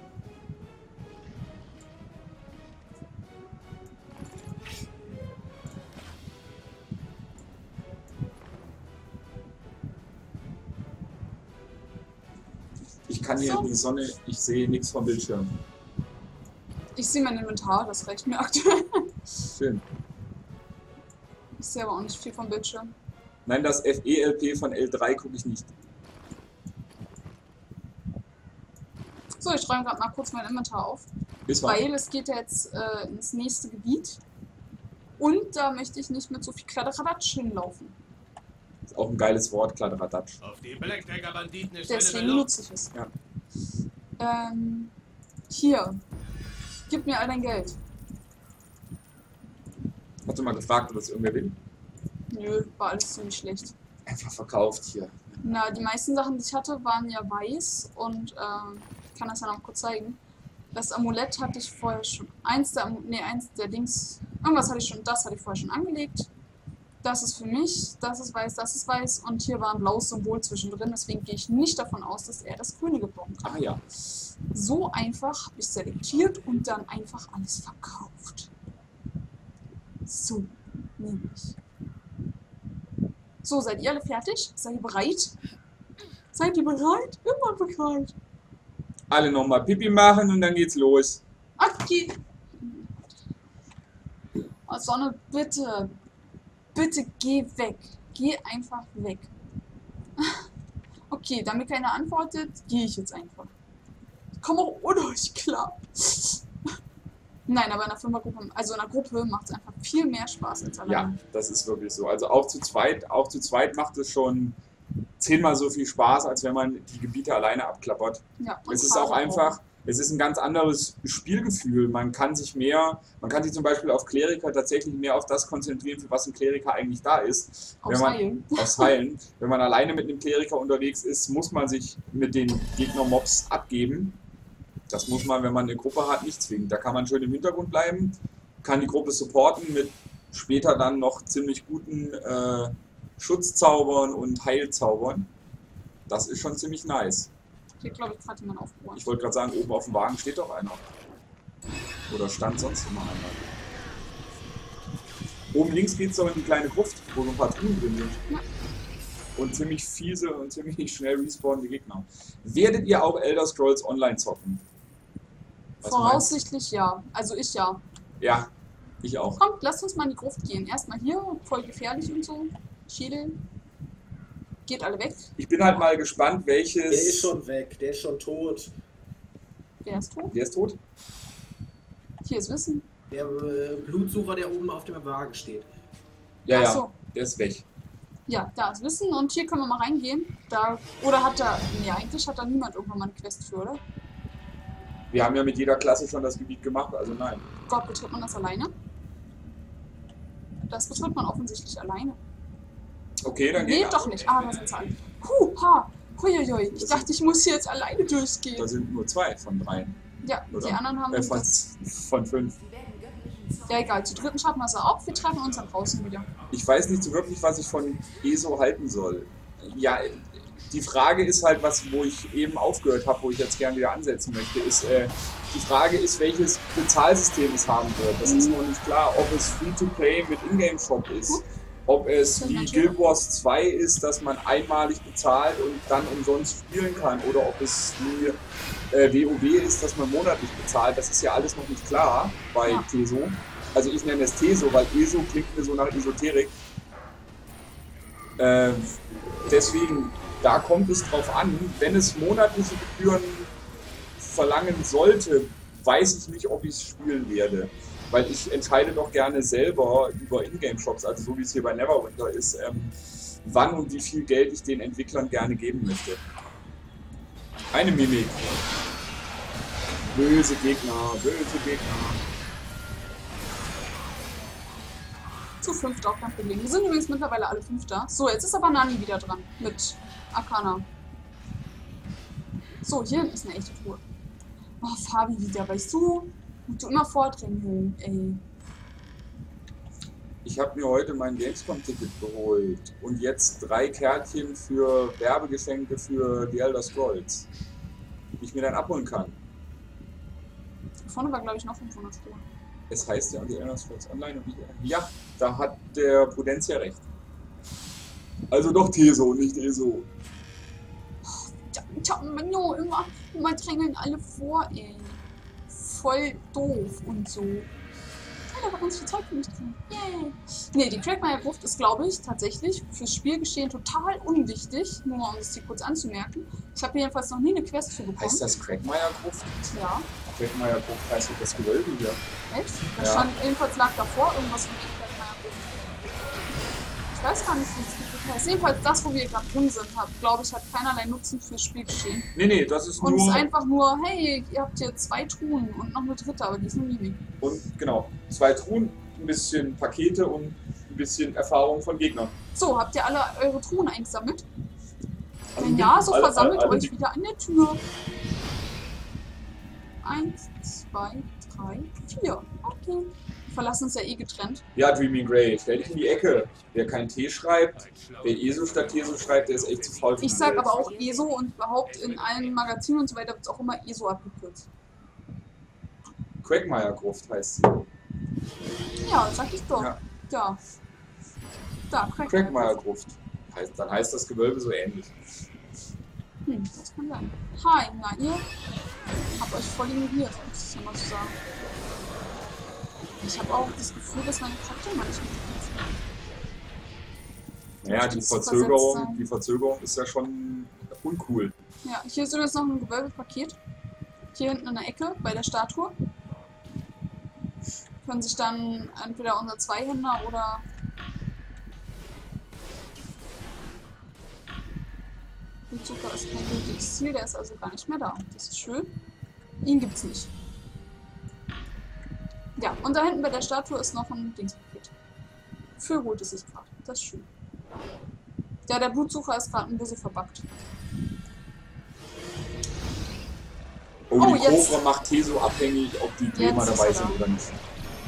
Ich kann hier in die Sonne, ich sehe nichts vom Bildschirm. Ich sehe mein Inventar, das reicht mir aktuell. Schön. Ich sehe aber auch nicht viel vom Bildschirm. Nein, das FELP von L3 gucke ich nicht. So, ich räume gerade mal kurz mein Inventar auf. Bis wann? Weil es geht ja jetzt ins nächste Gebiet. Und da möchte ich nicht mit so viel Kladderadatsch hinlaufen. Ist auch ein geiles Wort, Kladderadatsch. Auf die Blackdagger-Banditen ist Deswegen eine Belohnung. nutze ich es. Ja. Hier. Gib mir all dein Geld. Hast du mal gefragt, ob das irgendwer will? Nö, war alles ziemlich schlecht. Einfach verkauft hier. Na, die meisten Sachen, die ich hatte, waren ja weiß und ich kann das ja noch kurz zeigen. Das Amulett hatte ich vorher schon. Eins der Dings. Irgendwas hatte ich schon, das hatte ich vorher schon angelegt. Das ist für mich, das ist weiß und hier war ein blaues Symbol zwischendrin, deswegen gehe ich nicht davon aus, dass er das Grüne gebrauchen kann. Ah ja. So einfach habe ich selektiert und dann einfach alles verkauft. So, nämlich. So, seid ihr alle fertig? Seid ihr bereit? Seid ihr bereit? Immer bereit. Alle nochmal Pipi machen und dann geht's los. Okay. Oh, Sonne, bitte. Bitte geh weg. Geh einfach weg. Okay, damit keiner antwortet, gehe ich jetzt einfach. Ich komme auch ohne euch klar. Nein, aber in einer Fünfergruppe, also in einer Gruppe macht es einfach viel mehr Spaß als alleine. Ja, das ist wirklich so. Also auch zu zweit macht es schon 10-mal so viel Spaß, als wenn man die Gebiete alleine abklappert. Ja, und Es ist auch einfach, es ist ein ganz anderes Spielgefühl. Man kann sich zum Beispiel auf Kleriker tatsächlich mehr auf das konzentrieren, für was ein Kleriker eigentlich da ist. Aufs Heilen. Aufs Heilen. Wenn man alleine mit einem Kleriker unterwegs ist, muss man sich mit den Gegner-Mobs abgeben. Das muss man, wenn man eine Gruppe hat, nicht zwingen. Da kann man schön im Hintergrund bleiben, kann die Gruppe supporten mit später dann noch ziemlich guten Schutzzaubern und Heilzaubern. Das ist schon ziemlich nice. Hier, glaube ich, gerade jemand aufgehoben. Ich wollte gerade sagen, oben auf dem Wagen steht doch einer. Oder stand sonst immer einer. Oben links geht es doch in die kleine Gruft, wo so ein paar Truhen drin sind. Ja. Und ziemlich fiese und ziemlich schnell respawnen die Gegner. Werdet ihr auch Elder Scrolls Online zocken? Was Voraussichtlich ja. Also ich ja. Ja, ich auch. Kommt, lasst uns mal in die Gruft gehen. Erstmal hier, voll gefährlich und so. Schädel. Geht alle weg. Ich bin halt mal gespannt, welches... Der ist schon weg, der ist schon tot. Wer ist tot? Der ist tot? Hier ist Wissen. Der Blutsucher, der oben auf dem Wagen steht. Ja, Ach ja, so. der ist weg. Ja, da ist Wissen und hier können wir mal reingehen. Da, oder hat da... Nee, eigentlich hat da niemand irgendwann mal eine Quest für, oder? Wir haben ja mit jeder Klasse schon das Gebiet gemacht, also nein. Gott, betritt man das alleine? Das betritt man offensichtlich alleine. Okay, dann Nee, gehen wir. doch nicht. Ah, da sind sie alle. Ha! Huiuiui. Ich dachte, ich muss hier jetzt alleine durchgehen. Da sind nur 2 von 3. Ja, Oder? die anderen haben... Von 5. Ja, egal. Zu dritten schaffen wir es auch. Wir treffen uns dann draußen wieder. Ich weiß nicht so wirklich, was ich von ESO halten soll. Ja, die Frage ist halt, wo ich eben aufgehört habe, wo ich jetzt gerne wieder ansetzen möchte, ist, die Frage ist, welches Bezahlsystem es haben wird. Das ist noch nicht klar, ob es Free-to-Play mit Ingame-Shop ist, ob es wie Guild Wars 2 ist, dass man einmalig bezahlt und dann umsonst spielen kann, oder ob es wie WoW ist, dass man monatlich bezahlt. Das ist ja alles noch nicht klar bei TESO. Also ich nenne es TESO, weil ESO klingt mir so nach Esoterik. Deswegen, da kommt es drauf an, wenn es monatliche Gebühren verlangen sollte, weiß ich nicht, ob ich es spielen werde. Weil ich entscheide doch gerne selber über Ingame-Shops, also so wie es hier bei Neverwinter ist, wann und wie viel Geld ich den Entwicklern gerne geben möchte. Eine Mimik. Böse Gegner, böse Gegner. Zu 5 auch kein Problem. Wir sind übrigens mittlerweile alle 5 da. So, jetzt ist aber Nani wieder dran. Mit Arcana. So, hier ist eine echte Truhe. Oh, Fabi wieder, weißt du? Und du immer vordrängeln, ey. Ich habe mir heute mein Gamescom-Ticket geholt und jetzt 3 Kärtchen für Werbegeschenke für die Elder Scrolls, die ich mir dann abholen kann. Vorne war, glaube ich, noch 500 Truhe. Es heißt ja die Elder Scrolls Online und ja, da hat der Prudenz recht. Also doch TESO, nicht ESO. Tja, Mann, immer drängeln alle vor, ey. Voll doof und so. einfach ganz viel Zeug für mich drin. Yay! Nee, die Quagmire-Gruft ist, glaube ich, tatsächlich fürs Spielgeschehen total unwichtig. Nur mal, um das hier kurz anzumerken. Ich habe jedenfalls noch nie eine Quest für bekommen. Heißt das Quagmire-Gruft? Ja. Quagmire-Gruft heißt doch das Gewölbe hier. Echt? Da Ja. stand, jedenfalls lag davor irgendwas von der Quagmire-Gruft. Ich weiß gar nicht, wie es wirklich heißt. Jedenfalls das, wo wir gerade drin sind, glaube ich, hat keinerlei Nutzen fürs Spielgeschehen. Nee, das ist Und es nur... ist einfach nur, hey, ihr habt hier 2 Truhen und noch eine dritte, aber die ist eine Mimik. Und genau, 2 Truhen, ein bisschen Pakete und ein bisschen Erfahrung von Gegnern. So, habt ihr alle eure Truhen eingesammelt? Also Wenn ja, so alle- versammelt alle euch die- wieder an der Tür. 1, 2, 3, 4. Okay. Wir verlassen uns ja eh getrennt. Ja, Dreaming Grey, stell dich in die Ecke. Wer kein T schreibt, wer ESO statt TESO schreibt, der ist echt zu faul. für Ich die sag Welt. aber auch ESO und überhaupt in allen Magazinen und so weiter wird es auch immer ESO abgekürzt. Quagmire-Gruft heißt sie. Ja, sag ich doch. Ja. Ja. Da, Quagmire-Gruft. Dann heißt das Gewölbe so ähnlich. Das kann sein. Hi, na ihr habt euch voll ignoriert, muss ich mal so sagen. Ich habe auch das Gefühl, dass meine Charakter manchmal Naja, die Verzögerung ist ja schon uncool. Ja, hier ist übrigens noch ein Gewölbepaket. Hier hinten in der Ecke bei der Statue. Können sich dann entweder unser Zweihänder oder Blutzucker ist kein gültiges Ziel, der ist also gar nicht mehr da. Das ist schön. Ihn gibt's nicht. Ja, und da hinten bei der Statue ist noch ein Dingspaket. Für holt es sich gerade. Das ist schön. Ja, der Blutsucher ist gerade ein bisschen verbuggt. Oh, Oh, die jetzt- Cobra macht Teso abhängig, ob die Gamer Jetzt ist dabei er sind da. oder nicht.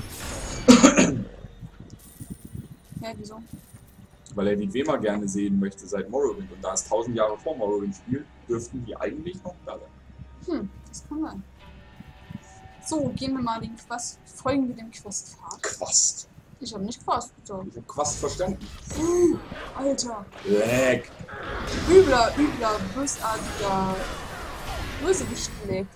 Ja, wieso? Weil er die Gamer gerne sehen möchte seit Morrowind. Und da es 1000 Jahre vor Morrowind spielt, dürften die eigentlich noch da sein. Das kann sein. So, gehen wir mal den Quest, folgen wir dem Questpfad. Quast. Ich habe nicht Quest gesagt. Ich hab Quast verstanden. Alter. Leck. Übler, bösartiger Bösewicht-Leck.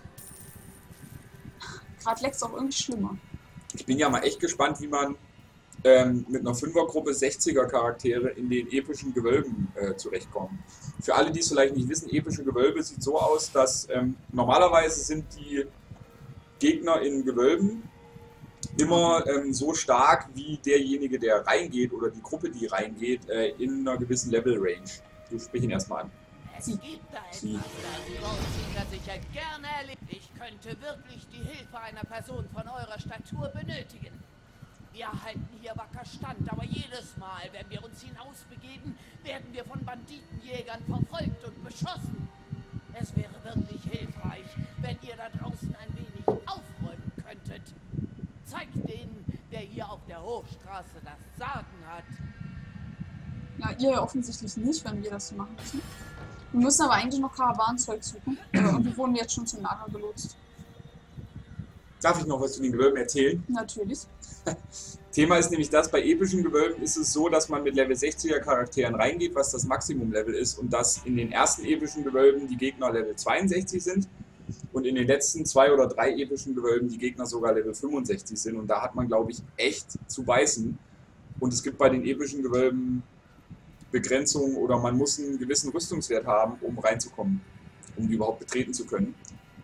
Gerade leckt's auch irgendwie schlimmer. Ich bin ja mal echt gespannt, wie man mit einer 5er-Gruppe 60er-Charaktere in den epischen Gewölben zurechtkommen. Für alle, die es vielleicht nicht wissen, epische Gewölbe sieht so aus, dass normalerweise sind die Gegner in Gewölben immer so stark wie derjenige, der reingeht oder die Gruppe, die reingeht, in einer gewissen Level-Range. Du sprich ihn erstmal an. Es gibt da etwas, Sie. das Goldsinger sicher gerne erlebt. Ich könnte wirklich die Hilfe einer Person von eurer Statur benötigen. Wir halten hier wacker stand, aber jedes Mal, wenn wir uns hinausbegeben, werden wir von Banditenjägern verfolgt und beschossen. Es wäre wirklich hilfreich, wenn ihr da draußen ein wenig aufräumen könntet. Zeigt denen, wer hier auf der Hochstraße das Sagen hat. Ja, ihr offensichtlich nicht, wenn wir das so machen müssen. Wir müssen aber eigentlich noch Karawanenzeug suchen. Und wir wurden jetzt schon zum Lager gelotst. Darf ich noch was zu den Gewölben erzählen? Natürlich. Thema ist nämlich das, bei epischen Gewölben ist es so, dass man mit Level 60er Charakteren reingeht, was das Maximum-Level ist, und dass in den ersten epischen Gewölben die Gegner Level 62 sind und in den letzten 2 oder 3 epischen Gewölben die Gegner sogar Level 65 sind, und da hat man, glaube ich, echt zu beißen. Und es gibt bei den epischen Gewölben Begrenzungen oder man muss einen gewissen Rüstungswert haben, um reinzukommen, um die überhaupt betreten zu können.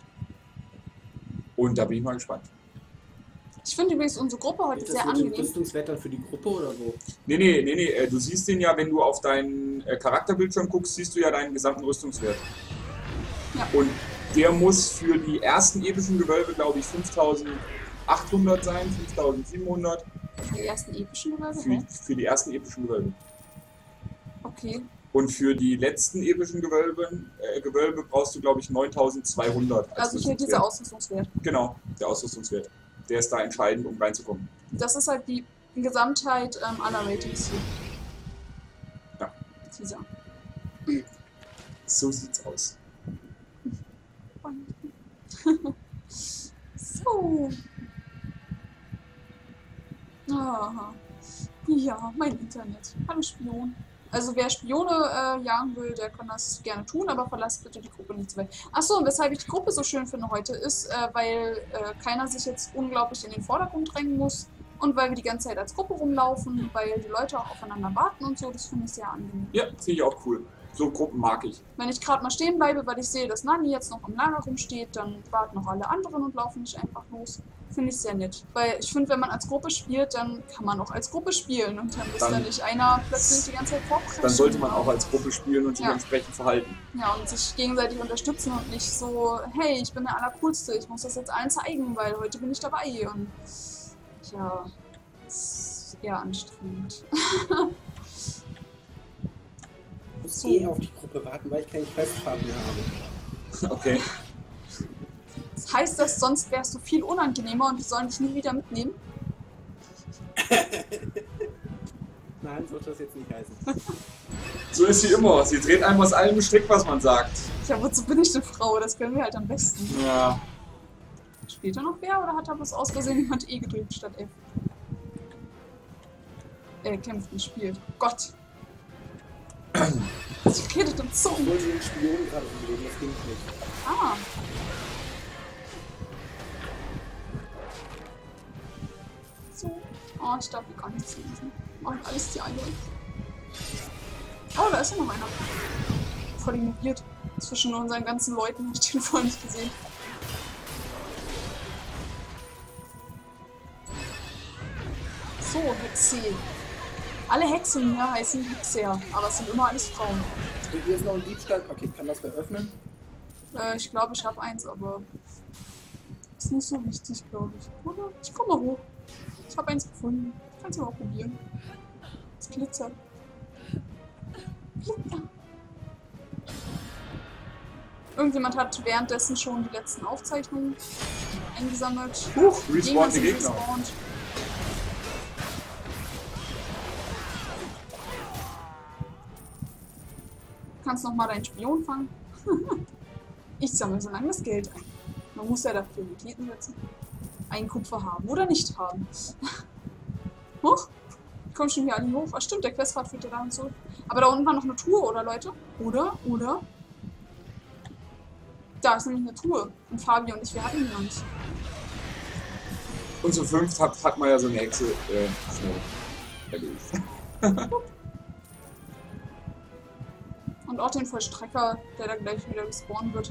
Und da bin ich mal gespannt. Ich finde übrigens unsere Gruppe heute Das sehr mit dem angenehm. Rüstungswert dann für die Gruppe oder wo? Nee, du siehst den ja, wenn du auf deinen Charakterbildschirm guckst, siehst du ja deinen gesamten Rüstungswert. Ja. Und der muss für die ersten epischen Gewölbe, glaube ich, 5800 sein, 5700 Die ersten epischen Gewölbe? für die ersten epischen Gewölbe. Okay. Und für die letzten epischen Gewölbe brauchst du, glaube ich, 9200 als Also hier dieser Ausrüstungswert. Genau, der Ausrüstungswert. Der ist da entscheidend, um reinzukommen. Das ist halt die Gesamtheit aller Ratings hier. Ja. Dieser. So sieht's aus. So. Aha. Ja, mein Internet. Hallo Spion. Also wer Spione jagen will, der kann das gerne tun, aber verlasst bitte die Gruppe nicht zu weit. Achso, und weshalb ich die Gruppe so schön finde heute, ist, weil keiner sich jetzt unglaublich in den Vordergrund drängen muss, Und weil wir die ganze Zeit als Gruppe rumlaufen, weil die Leute auch aufeinander warten und so, das finde ich sehr angenehm. Ja, finde ich auch cool. So Gruppen mag ich. Wenn ich gerade mal stehen bleibe, weil ich sehe, dass Nani jetzt noch im Lager rumsteht, dann warten noch alle anderen und laufen nicht einfach los. Finde ich sehr nett. Weil ich finde, wenn man als Gruppe spielt, dann kann man auch als Gruppe spielen und dann muss da nicht einer plötzlich die ganze Zeit vorpreschen. Dann sollte man auch als Gruppe spielen und sich entsprechend verhalten. Ja, und sich gegenseitig unterstützen und nicht so, hey, ich bin der Allercoolste, ich muss das jetzt allen zeigen, weil heute bin ich dabei. Und ja, das ist eher anstrengend. Ich muss eh auf die Gruppe warten, weil ich keinen Questfahrt mehr habe. Okay. Das heißt das, sonst wärst du viel unangenehmer und wir sollen dich nie wieder mitnehmen? Nein, soll das jetzt nicht heißen. So ist sie immer. Sie dreht einem aus allem Strick, was man sagt. Ja, wozu bin ich eine Frau? Das können wir halt am besten. Ja. Spielt da noch wer oder hat da bloß aus Versehen jemand E gedrückt statt F? Kämpft und spielt. Gott. Sie redet im Zungen. Ich wollte den Spion gerade umlegen, das ging nicht. Ah. So. Oh, ich darf hier gar nichts lesen. Oh, alles die eine. Oh, da ist ja noch einer. Voll ignoriert. Zwischen unseren ganzen Leuten habe ich den vorher nicht gesehen. So, Hexe. Alle Hexen hier heißen Hexer, aber es sind immer alles Frauen. Und hier ist noch ein Diebstahl. Okay, ich kann das eröffnen. Ich glaube, ich habe eins, aber ist nicht so wichtig, glaube ich. Oder? Ich komme mal hoch. Ich habe eins gefunden. Kannst du mal probieren. Es glitzert. Glitzert. Irgendjemand hat währenddessen schon die letzten Aufzeichnungen eingesammelt. Respawn die Gegner. Du kannst nochmal deinen Spion fangen. Ich sammle so lange das Geld ein. Man muss ja da Prioritäten setzen. Einen Kupfer haben oder nicht haben. Hoch? Kommen schon hier alle hoch. Ach stimmt, der Questpfad führt ja da und zurück. Aber da unten war noch eine Truhe, oder Leute? Oder? Da ist nämlich eine Truhe. Und Fabi und ich, wir hatten die noch nicht. Und zu fünft hat man ja so eine Hexe schnell erledigt. Und auch den Vollstrecker, der da gleich wieder gespawnt wird.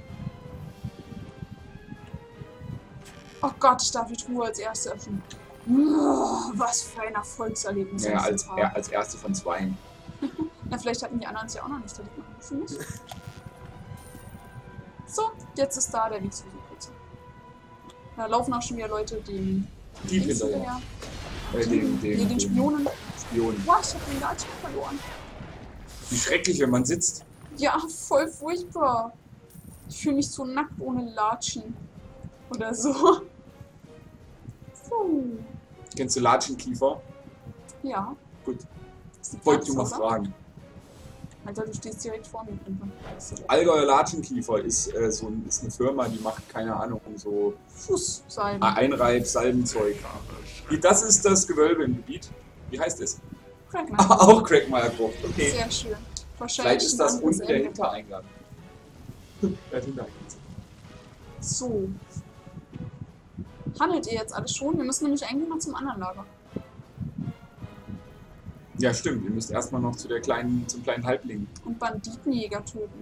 Oh Gott, ich darf die Truhe als erste öffnen. Was für ein Erfolgserlebnis. Ja, als erste von zwei. Na, vielleicht hatten die anderen es ja auch noch nicht. So, jetzt ist da der Weg zur Suche. Da laufen auch schon wieder Leute den Dieb hinterher. Den Spionen. Boah, ich hab den Latschen verloren. Wie schrecklich, wenn man sitzt. Ja, voll furchtbar. Ich fühle mich so nackt ohne Latschen. Oder so. Kennst du Latschenkiefer? Ja. Gut. Wollte ich mal fragen. Alter, du stehst direkt vor mir. Allgäuer Latschenkiefer ist eine Firma, die macht, keine Ahnung, so Fußsalben. Einreib-Salbenzeug. Das ist das Gewölbe im Gebiet. Wie heißt es? Crackmeyer. Auch Crackmeyer Gruft. Okay. Sehr schön. Vielleicht ist das unten der Hintereingang. So. Handelt ihr jetzt alles schon? Wir müssen nämlich eigentlich noch zum anderen Lager. Ja, stimmt. Ihr müsst erstmal noch zum kleinen Halbling. Und Banditenjäger töten.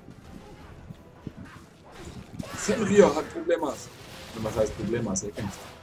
Fenrir hat Problemas. Was heißt Problemas? Er kämpft.